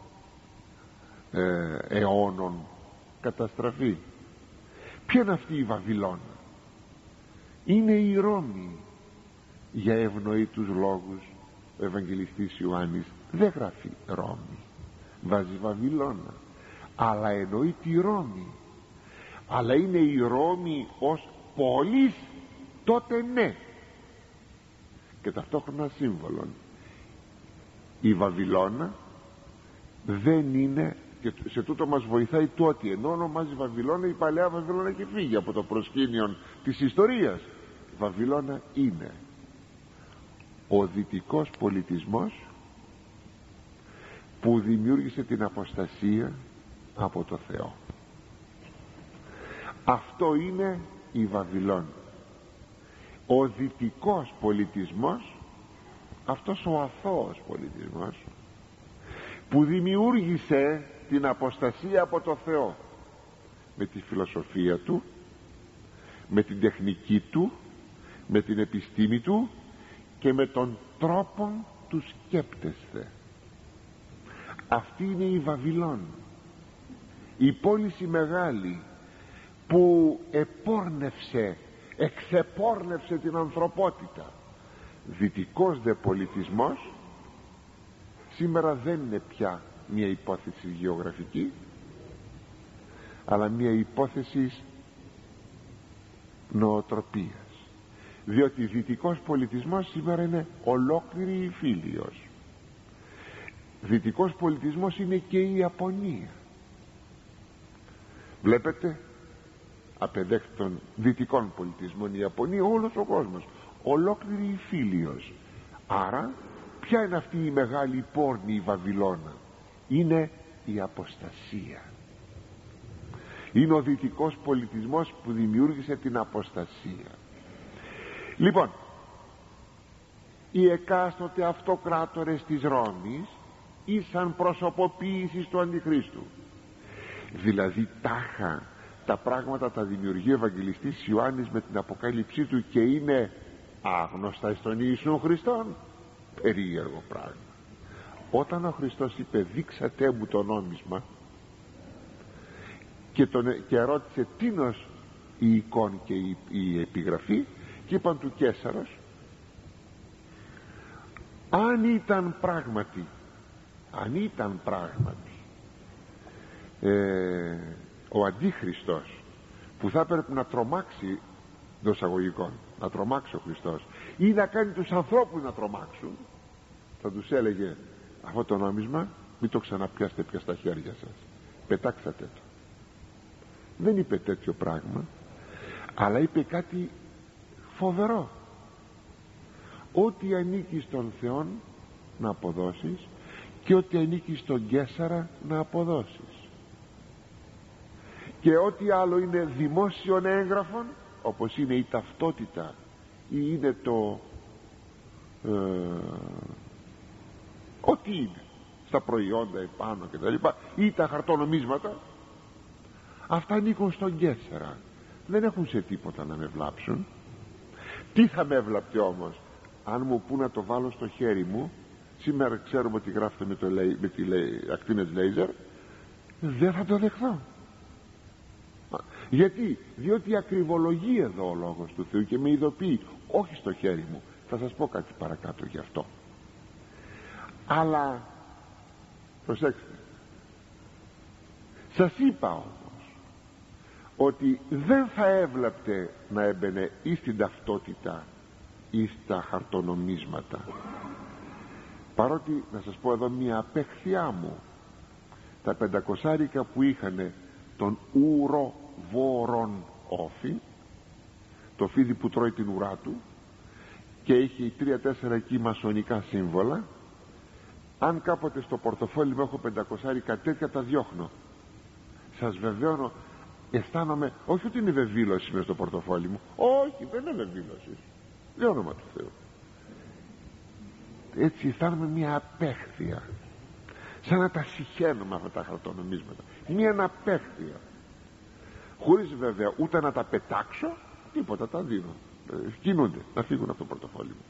ε, αιώνων καταστραφεί. Ποια είναι αυτή η Βαβυλών? Είναι η Ρώμη. Για ευνοήτους λόγους ο Ευαγγελιστής Ιωάννης δεν γράφει Ρώμη, βάζει Βαβυλώνα, αλλά εννοεί τη Ρώμη. Αλλά είναι η Ρώμη ως πόλης, τότε ναι, και ταυτόχρονα σύμβολον. Η Βαβυλώνα δεν είναι, και σε τούτο μας βοηθάει το ότι ενώ ονομάζει Βαβυλώνα, η παλαιά Βαβυλώνα έχει φύγει από το προσκήνιο της ιστορίας. Η Βαβυλώνα είναι ο δυτικός πολιτισμός που δημιούργησε την αποστασία από το Θεό. Αυτό είναι η Βαβυλών. Ο δυτικός πολιτισμός, αυτός ο αθώος πολιτισμός που δημιούργησε την αποστασία από το Θεό με τη φιλοσοφία του, με την τεχνική του, με την επιστήμη του και με τον τρόπο του σκέπτεσθε. Αυτή είναι η Βαβυλών, η πόλη η μεγάλη που επόρνευσε, εξεπόρνευσε την ανθρωπότητα. Δυτικός δε πολιτισμός σήμερα δεν είναι πια μια υπόθεση γεωγραφική, αλλά μια υπόθεση νοοτροπίας, διότι δυτικός πολιτισμός σήμερα είναι ολόκληρη η Φίλιος. Δυτικός πολιτισμός είναι και η Ιαπωνία. Βλέπετε, απεδέχει των δυτικών πολιτισμών η Ιαπωνία, όλος ο κόσμος, ολόκληρη η Φίλιος. Άρα ποια είναι αυτή η μεγάλη πόρνη, η Βαβυλώνα? Είναι η αποστασία. Είναι ο δυτικός πολιτισμός που δημιούργησε την αποστασία. Λοιπόν, οι εκάστοτε αυτοκράτορες της Ρώμης ήσαν προσωποποίησης του Αντιχρίστου. Δηλαδή τάχα τα πράγματα τα δημιουργεί ο Ευαγγελιστής Ιωάννης με την αποκάλυψή του και είναι άγνωστα στον Ιησού Χριστόν. Περίεργο πράγμα. Όταν ο Χριστός είπε δείξατε μου το νόμισμα και, τον, και ρώτησε τίνος η εικόν και η, η επιγραφή, και είπαν του Καίσαρος, αν ήταν πράγματι αν ήταν πράγματι ε, ο Αντίχριστος που θα έπρεπε να τρομάξει των εισαγωγικών, να τρομάξει ο Χριστός ή να κάνει τους ανθρώπους να τρομάξουν, θα τους έλεγε αυτό το νόμισμα μην το ξαναπιάστε πια στα χέρια σας, πετάξατε το. Δεν είπε τέτοιο πράγμα, αλλά είπε κάτι φοβερό. Ό,τι ανήκει στον Θεό να αποδώσεις και ό,τι ανήκει στον Καίσαρα να αποδώσεις, και ό,τι άλλο είναι δημόσιων έγγραφων, όπως είναι η ταυτότητα ή είναι το ε, ό,τι είναι στα προϊόντα επάνω και τα λοιπά, ή τα χαρτονομίσματα, αυτά ανήκουν στον Καίσαρα, δεν έχουν σε τίποτα να με βλάψουν. Τι θα με έβλαπτε όμως αν μου πού να το βάλω στο χέρι μου? Σήμερα ξέρουμε ότι γράφεται με, το, με τη ακτίνες λέιζερ, δεν θα το δεχθώ. Γιατί? Διότι ακριβολογεί εδώ ο λόγος του Θεού και με ειδοποιεί, όχι στο χέρι μου. Θα σας πω κάτι παρακάτω γι' αυτό. Αλλά προσέξτε, σας είπα όμως ότι δεν θα έβλαπτε να έμπαινε ή στην ταυτότητα ή στα χαρτονομίσματα. Παρότι, να σας πω εδώ μια απέχθειά μου, τα πεντακοσάρικα που είχανε τον ουροβόρον όφη, το φίδι που τρώει την ουρά του, και είχε τρία-τέσσερα εκεί μασονικά σύμβολα, αν κάποτε στο πορτοφόλι μου έχω πεντακοσάρικα τέτοια, τα διώχνω. Σας βεβαιώνω, αισθάνομαι, όχι ότι είναι βεβήλωση μες στο πορτοφόλι μου, όχι, δεν είναι βεβήλωση, για όνομα του Θεού. Έτσι αισθάνομαι μια απέχθεια. σαν να τα συχαίνουμε αυτά τα χαρτονομίσματα, μία αναπέχθεια, χωρίς βέβαια ούτε να τα πετάξω, τίποτα, τα δίνω, ε, κινούνται να φύγουν από το πορτοφόλι μου.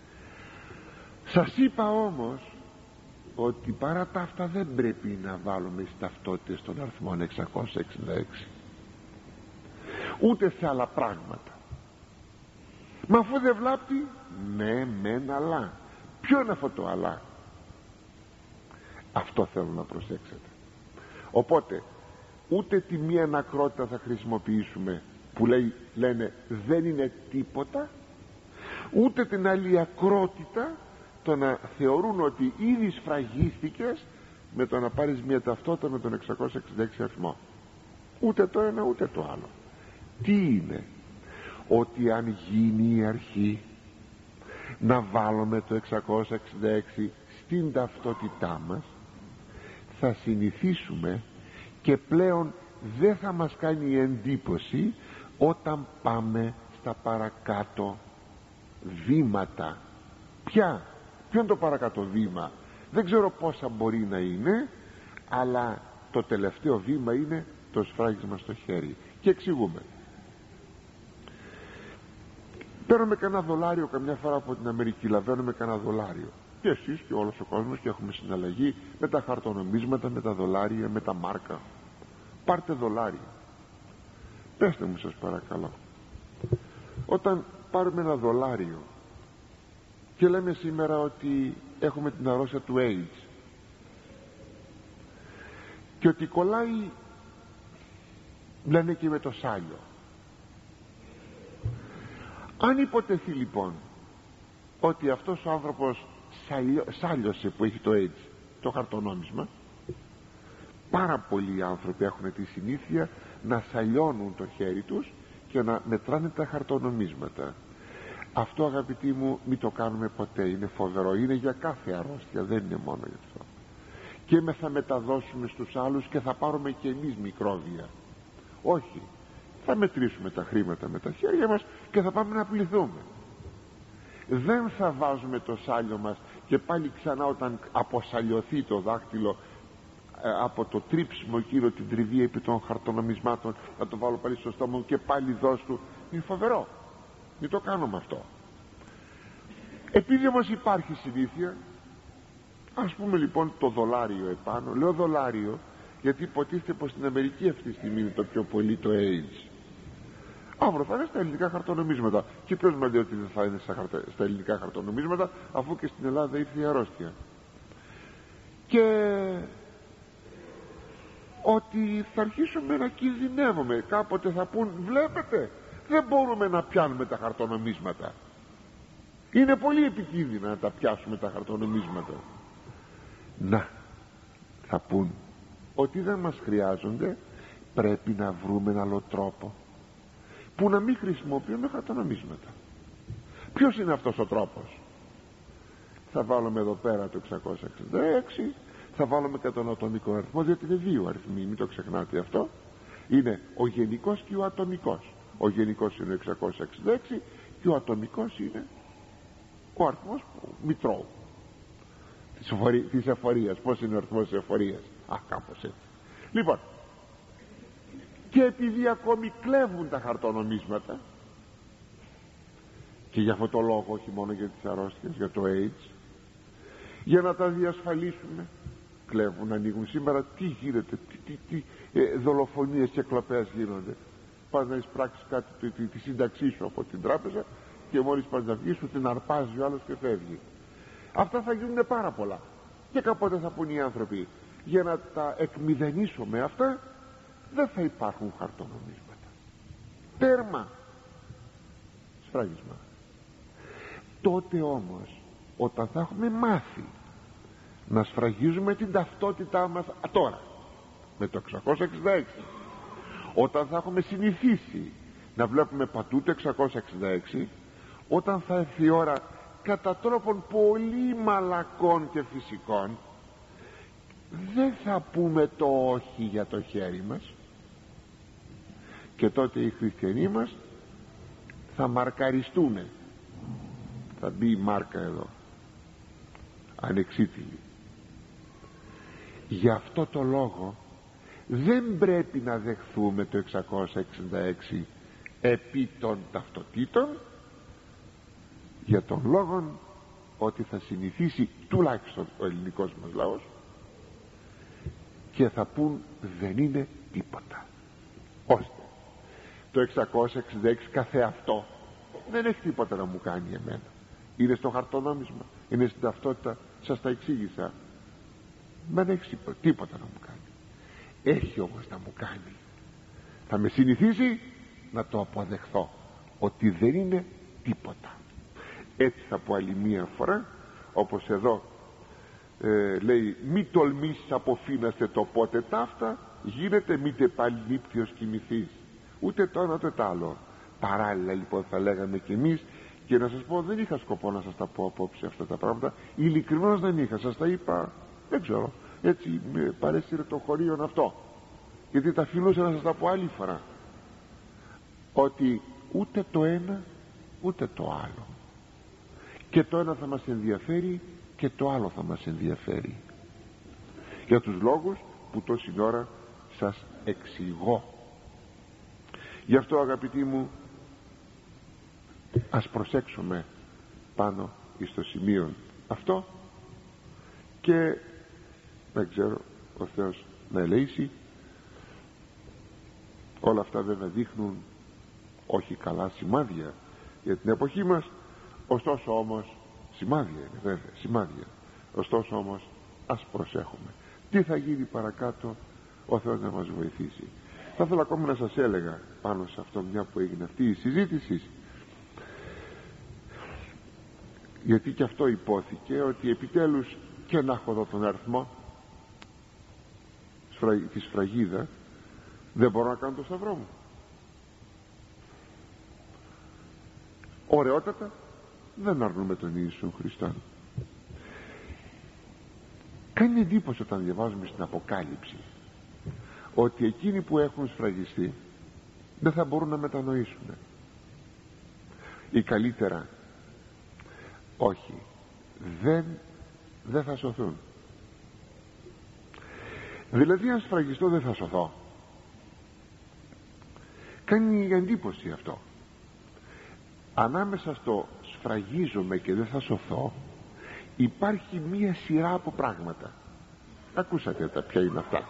Σας είπα όμως ότι παρά τα αυτά δεν πρέπει να βάλουμε στις ταυτότητες των αριθμών εξακόσια εξήντα έξι, ούτε σε άλλα πράγματα. Μα αφού δεν βλάπτει, ναι μεν αλλά, ποιο είναι αυτό το αλλά? Αυτό θέλω να προσέξετε. Οπότε ούτε τη μία ανακρότητα θα χρησιμοποιήσουμε που λέει, λένε δεν είναι τίποτα, ούτε την άλλη ακρότητα, το να θεωρούν ότι ήδη σφραγίστηκες με το να πάρεις μια ταυτότητα με τον εξακόσια εξήντα έξι αριθμό. Ούτε το ένα ούτε το άλλο. Τι είναι? Ότι αν γίνει η αρχή να βάλουμε το εξακόσια εξήντα έξι στην ταυτότητά μας, θα συνηθίσουμε και πλέον δεν θα μας κάνει εντύπωση όταν πάμε στα παρακάτω βήματα. Ποια? Ποιο είναι το παρακάτω βήμα? Δεν ξέρω πόσα μπορεί να είναι, αλλά το τελευταίο βήμα είναι το σφράγισμα στο χέρι. Και εξηγούμε. Παίρνουμε κανένα δολάριο καμιά φορά από την Αμερική, λαβαίνουμε κανένα δολάριο, και εσείς και όλος ο κόσμος, και έχουμε συναλλαγή με τα χαρτονομίσματα, με τα δολάρια, με τα μάρκα. Πάρτε δολάρια. Πέστε μου σας παρακαλώ, όταν πάρουμε ένα δολάριο και λέμε σήμερα ότι έχουμε την αρρώστια του AIDS και ότι κολλάει, λένε, και με το σάλιο, αν υποτεθεί λοιπόν ότι αυτός ο άνθρωπος σάλιο, σάλιωσε που έχει το AIDS, το χαρτονόμισμα, πάρα πολλοί άνθρωποι έχουν τη συνήθεια να σαλιώνουν το χέρι τους και να μετράνε τα χαρτονομίσματα. Αυτό, αγαπητοί μου, μην το κάνουμε ποτέ, είναι φοβερό, είναι για κάθε αρρώστια, δεν είναι μόνο για αυτό. Και με θα μεταδώσουμε στους άλλους και θα πάρουμε και εμείς μικρόβια. Όχι, θα μετρήσουμε τα χρήματα με τα χέρια μας και θα πάμε να πληθούμε. Δεν θα βάζουμε το σάλιο μας και πάλι ξανά όταν αποσαλιωθεί το δάχτυλο ε, από το τρίψιμο κύριο, την τριβή επί των χαρτονομισμάτων, να το βάλω πάλι στο στόμα μου και πάλι δώσ' του. Είναι φοβερό, μην το κάνουμε αυτό. Επειδή όμως υπάρχει συνήθεια, ας πούμε λοιπόν το δολάριο επάνω, λέω δολάριο γιατί υποτίθεται πως στην Αμερική αυτή τη στιγμή είναι το πιο πολύ το AIDS. Αύριο θα είναι στα ελληνικά χαρτονομίσματα. Και ποιος με λέει ότι δεν θα είναι στα, χαρτα... στα ελληνικά χαρτονομίσματα, αφού και στην Ελλάδα ήρθε η αρρώστια? Και ότι θα αρχίσουμε να κινδυνεύουμε. Κάποτε θα πούν, βλέπετε, δεν μπορούμε να πιάνουμε τα χαρτονομίσματα, είναι πολύ επικίνδυνα να τα πιάσουμε τα χαρτονομίσματα. Να, θα πούν ότι δεν μας χρειάζονται, πρέπει να βρούμε ένα άλλο τρόπο που να μην χρησιμοποιούμε χαρτονομίσματα. Ποιος είναι αυτός ο τρόπος? Θα βάλουμε εδώ πέρα το εξακόσια εξήντα έξι, θα βάλουμε και τον ατομικό αριθμό, διότι είναι δύο αριθμοί, μην το ξεχνάτε αυτό. Είναι ο γενικός και ο ατομικός. Ο γενικός είναι εξακόσια εξήντα έξι και ο ατομικός είναι ο αριθμός μητρώου της, εφορία, της εφορίας. Πώς είναι ο αριθμός της εφορίας? Α, κάπως έτσι. Λοιπόν, και επειδή ακόμη κλέβουν τα χαρτονομίσματα, και για αυτό το λόγο, όχι μόνο για τις αρρώστιες, για το AIDS, για να τα διασφαλίσουμε, κλέβουν, ανοίγουν. Σήμερα τι γίνεται, τι, τι, τι ε, δολοφονίες και κλοπές γίνονται. Πας να εισπράξεις κάτι, τη, τη, τη σύνταξή σου από την τράπεζα, και μόλις πας να βγεις σου την αρπάζει ο άλλος και φεύγει. Αυτά θα γίνουν πάρα πολλά. Και κάποτε θα πούν οι άνθρωποι, για να τα εκμηδενήσουμε αυτά, δεν θα υπάρχουν χαρτονομίσματα. Τέρμα. Σφράγισμα. Τότε όμως, όταν θα έχουμε μάθει να σφραγίζουμε την ταυτότητά μας, α, τώρα με το εξακόσια εξήντα έξι, όταν θα έχουμε συνηθίσει να βλέπουμε παντού το εξακόσια εξήντα έξι, όταν θα έρθει η ώρα κατά τρόπον πολύ μαλακών και φυσικών, δεν θα πούμε το όχι για το χέρι μας, και τότε οι χριστιανοί μας θα μαρκαριστούν. Θα μπει η μάρκα εδώ, ανεξίτηλη. Γι' αυτό το λόγο δεν πρέπει να δεχθούμε το εξακόσια εξήντα έξι επί των ταυτοτήτων, για τον λόγο ότι θα συνηθίσει τουλάχιστον ο ελληνικός μας λαός και θα πούν δεν είναι τίποτα, ώστε το εξακόσια εξήντα έξι καθεαυτό δεν έχει τίποτα να μου κάνει εμένα. Είναι στο χαρτονόμισμα, είναι στην ταυτότητα, σας τα εξήγησα. Δεν έχει τίποτα να μου κάνει. Έχει όμως να μου κάνει, θα με συνηθίσει να το αποδεχθώ ότι δεν είναι τίποτα. Έτσι θα πω άλλη μία φορά, όπως εδώ ε, λέει, μη τολμήσεις αποφύναστε το πότε ταύτα γίνεται, μήτε πάλι νύπτιος κοιμηθείς. Ούτε το ένα ούτε το άλλο. Παράλληλα λοιπόν θα λέγαμε κι εμείς. Και να σας πω, δεν είχα σκοπό να σας τα πω απόψε αυτά τα πράγματα, ειλικρινώς δεν είχα, σας τα είπα, δεν ξέρω, έτσι με παρέσυρε το χωρίον αυτό, γιατί τα φιλούσα να σας τα πω άλλη φορά, ότι ούτε το ένα ούτε το άλλο, και το ένα θα μας ενδιαφέρει και το άλλο θα μας ενδιαφέρει, για τους λόγους που τόση ώρα σας εξηγώ. Γι' αυτό αγαπητοί μου, ας προσέξουμε πάνω στο σημείο αυτό, και δεν ξέρω, ο Θεός να ελέησει. Όλα αυτά βέβαια δείχνουν όχι καλά σημάδια για την εποχή μας, ωστόσο όμως σημάδια είναι, βέβαια σημάδια, ωστόσο όμως ας προσέχουμε. Τι θα γίνει παρακάτω, ο Θεός να μας βοηθήσει. Θα ήθελα ακόμη να σας έλεγα πάνω σε αυτό, μια που έγινε αυτή η συζήτηση, γιατί και αυτό υπόθηκε, ότι επιτέλους, και να έχω εδώ τον αριθμό της σφραγίδα, δεν μπορώ να κάνω το σταυρό μου. Ωραιότατα, δεν αρνούμε τον Ιησού Χριστό. Κάνει εντύπωση όταν διαβάζουμε στην Αποκάλυψη ότι εκείνοι που έχουν σφραγιστεί δεν θα μπορούν να μετανοήσουν, ή καλύτερα όχι, δεν, δεν θα σωθούν. Δηλαδή αν σφραγιστώ δεν θα σωθώ. Κάνει εντύπωση αυτό. Ανάμεσα στο σφραγίζομαι και δεν θα σωθώ υπάρχει μία σειρά από πράγματα. Ακούσατε τα ποια είναι αυτά.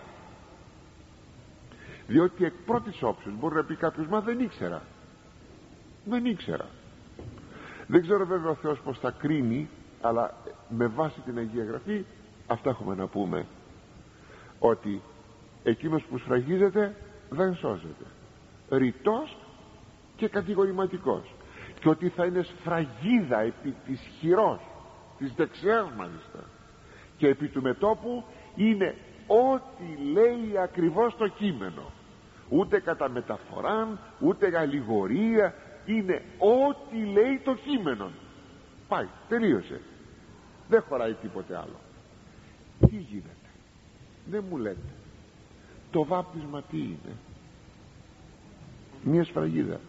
Διότι εκ πρώτης όψεως μπορεί να πει κάποιος, μα δεν ήξερα. Δεν ήξερα. Δεν ξέρω βέβαια ο Θεός πως θα κρίνει, αλλά με βάση την Αγία Γραφή αυτά έχουμε να πούμε, ότι εκείνος που σφραγίζεται δεν σώζεται, ρητός και κατηγορηματικός, και ότι θα είναι σφραγίδα επί της χειρός, της δεξιάς μάλιστα, και επί του μετώπου είναι ό,τι λέει ακριβώς το κείμενο, ούτε κατά μεταφοράν ούτε αλληγορία, είναι ό,τι λέει το κείμενο. Πάει, τελείωσε, δεν χωράει τίποτε άλλο. Τι γίνεται? Δεν μου λέτε. Το βάπτισμα τι είναι? Μια σφραγίδα.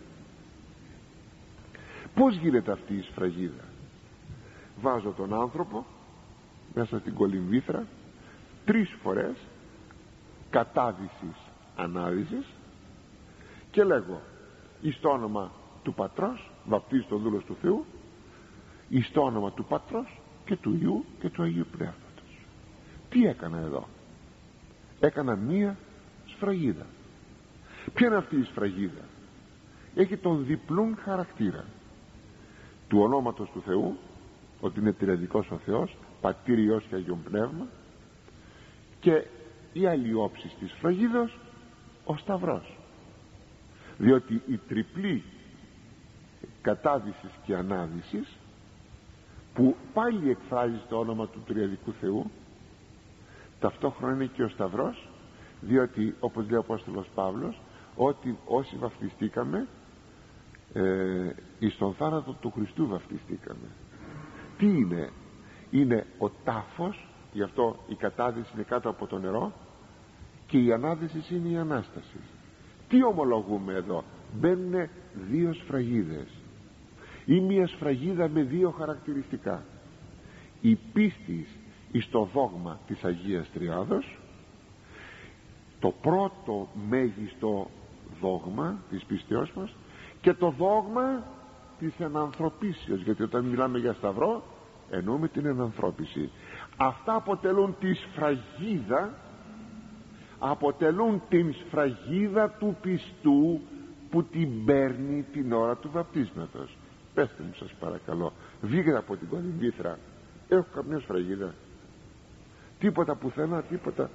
Πώς γίνεται αυτή η σφραγίδα? Βάζω τον άνθρωπο μέσα στην κολυμβήθρα τρεις φορές κατάδυσης ανάδυσης και λέγω εις το όνομα του Πατρός, βαπτίζει το δούλος του Θεού, εις το όνομα του Πατρός και του Υιού και του Αγίου Πνεύματος. Τι έκανα εδώ? Έκανα μία σφραγίδα. Ποια είναι αυτή η σφραγίδα? Έχει τον διπλούν χαρακτήρα του ονόματος του Θεού, ότι είναι τριαδικός ο Θεός, Πατήρ, Υιός και Αγίον Πνεύμα, και η άλλη όψη της σφραγίδος, ο Σταυρός, διότι η τριπλή κατάδυσης και ανάδυσης, που πάλι εκφράζει το όνομα του τριαδικού Θεού, ταυτόχρονα είναι και ο Σταυρός, διότι όπως λέει ο Απόστολος Παύλος, ότι όσοι βαφτιστήκαμε ε, εις τον θάνατο του Χριστού βαφτιστήκαμε. Τι είναι? Είναι ο τάφος, γι' αυτό η κατάδυση είναι κάτω από το νερό, και η ανάδυση είναι η Ανάσταση. Τι ομολογούμε εδώ? Μπαίνουν δύο σφραγίδες, ή μια σφραγίδα με δύο χαρακτηριστικά. Η πίστης εις το δόγμα της Αγίας Τριάδος, το πρώτο μέγιστο δόγμα της πίστεώς μας, και το δόγμα της ενανθρωπίσεως, γιατί όταν μιλάμε για σταυρό εννοούμε την ενανθρώπιση. Αυτά αποτελούν τη σφραγίδα, αποτελούν την σφραγίδα του πιστού που την παίρνει την ώρα του βαπτίσματος. Πέστε μου σας παρακαλώ, βγήκε από την κολυμβήθρα, έχω καμιά σφραγίδα? Τίποτα πουθενά, τίποτα.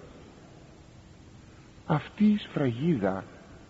Αυτή η σφραγίδα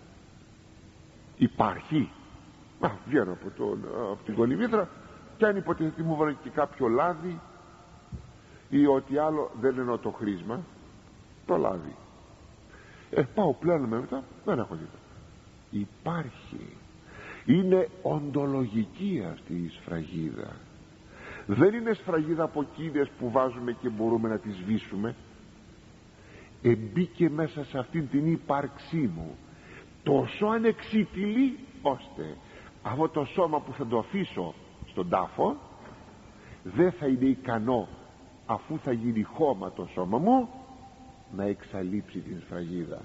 υπάρχει? Α, βγαίνω από, το, από την κολυμβήθρα και αν υποτιθετεί μου βάλει και κάποιο λάδι ή ό,τι άλλο, δεν εννοώ το χρήσμα, το λάδι, ε, πάω πλέον μετά, δεν έχω τίποτα. Υπάρχει, είναι οντολογική αυτή η σφραγίδα. Δεν είναι σφραγίδα από εκείνες που βάζουμε και μπορούμε να τη σβήσουμε. Εμπήκε μέσα σε αυτήν την ύπαρξή μου τόσο ανεξίτηλη, ώστε αυτό το σώμα που θα το αφήσω στον τάφο δεν θα είναι ικανό, αφού θα γίνει χώμα το σώμα μου, να εξαλείψει την σφραγίδα,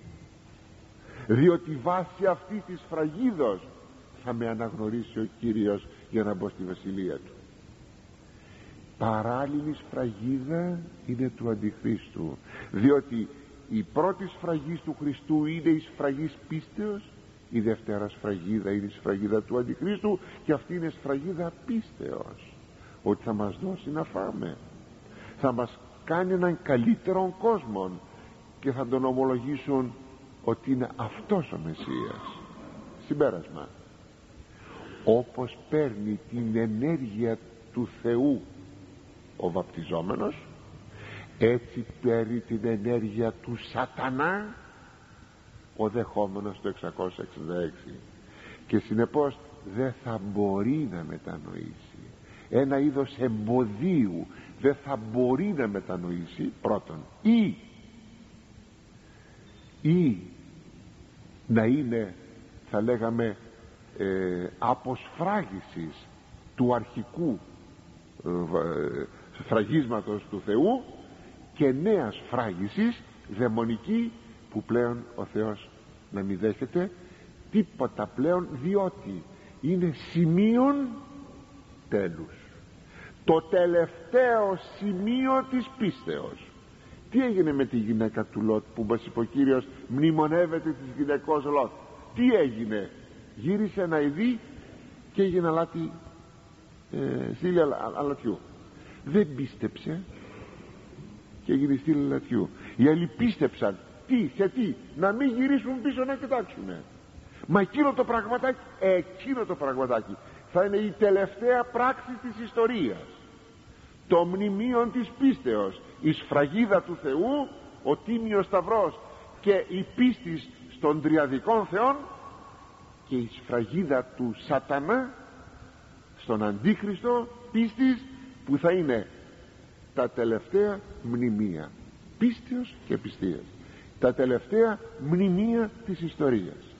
διότι βάσει αυτή της σφραγίδος θα με αναγνωρίσει ο Κύριος για να μπω στη βασιλεία του. Παράλληλη σφραγίδα είναι του Αντιχρίστου, διότι η πρώτη σφραγή του Χριστού είναι η σφραγή πίστεως, η δεύτερα σφραγίδα είναι η σφραγίδα του Αντιχρίστου, και αυτή είναι σφραγίδα πίστεως, ότι θα μας δώσει να φάμε, θα μας κάνει έναν καλύτερον κόσμο και θα τον ομολογήσουν ότι είναι αυτός ο Μεσσίας. Συμπέρασμα: όπως παίρνει την ενέργεια του Θεού ο βαπτιζόμενος, έτσι παίρνει την ενέργεια του σατανά ο δεχόμενος το εξακόσια εξήντα έξι, και συνεπώς δεν θα μπορεί να μετανοήσει. Ένα είδος εμποδίου, δεν θα μπορεί να μετανοήσει, πρώτον, ή ή να είναι, θα λέγαμε, ε, αποσφράγισης του αρχικού ε, σφραγίσματος του Θεού και νέα σφράγισης δαιμονική, που πλέον ο Θεός να μην δέχεται τίποτα πλέον, διότι είναι σημείον τέλους, το τελευταίο σημείο της πίστεως. Τι έγινε με τη γυναίκα του Λότ, που μας είπε ο Κύριος μνημονεύεται της γυναικός Λότ? Τι έγινε? Γύρισε να ειδεί και έγινε αλάτι, ε, στήλη αλα, αλατιού. Δεν πίστεψε και έγινε στήλη αλατιού. Οι άλλοι πίστεψαν. Τι, γιατί? Να μην γυρίσουν πίσω να κοιτάξουν. Μα εκείνο το πραγματάκι, εκείνο το πραγματάκι θα είναι η τελευταία πράξη της ιστορίας, το μνημείο της πίστεως, η σφραγίδα του Θεού, ο τίμιος σταυρός και η πίστη στον τριαδικών Θεών, και η σφραγίδα του σατανά στον Αντίχριστο πίστης, που θα είναι τα τελευταία μνημεία πίστεως και πιστείας, τα τελευταία μνημεία της ιστορίας.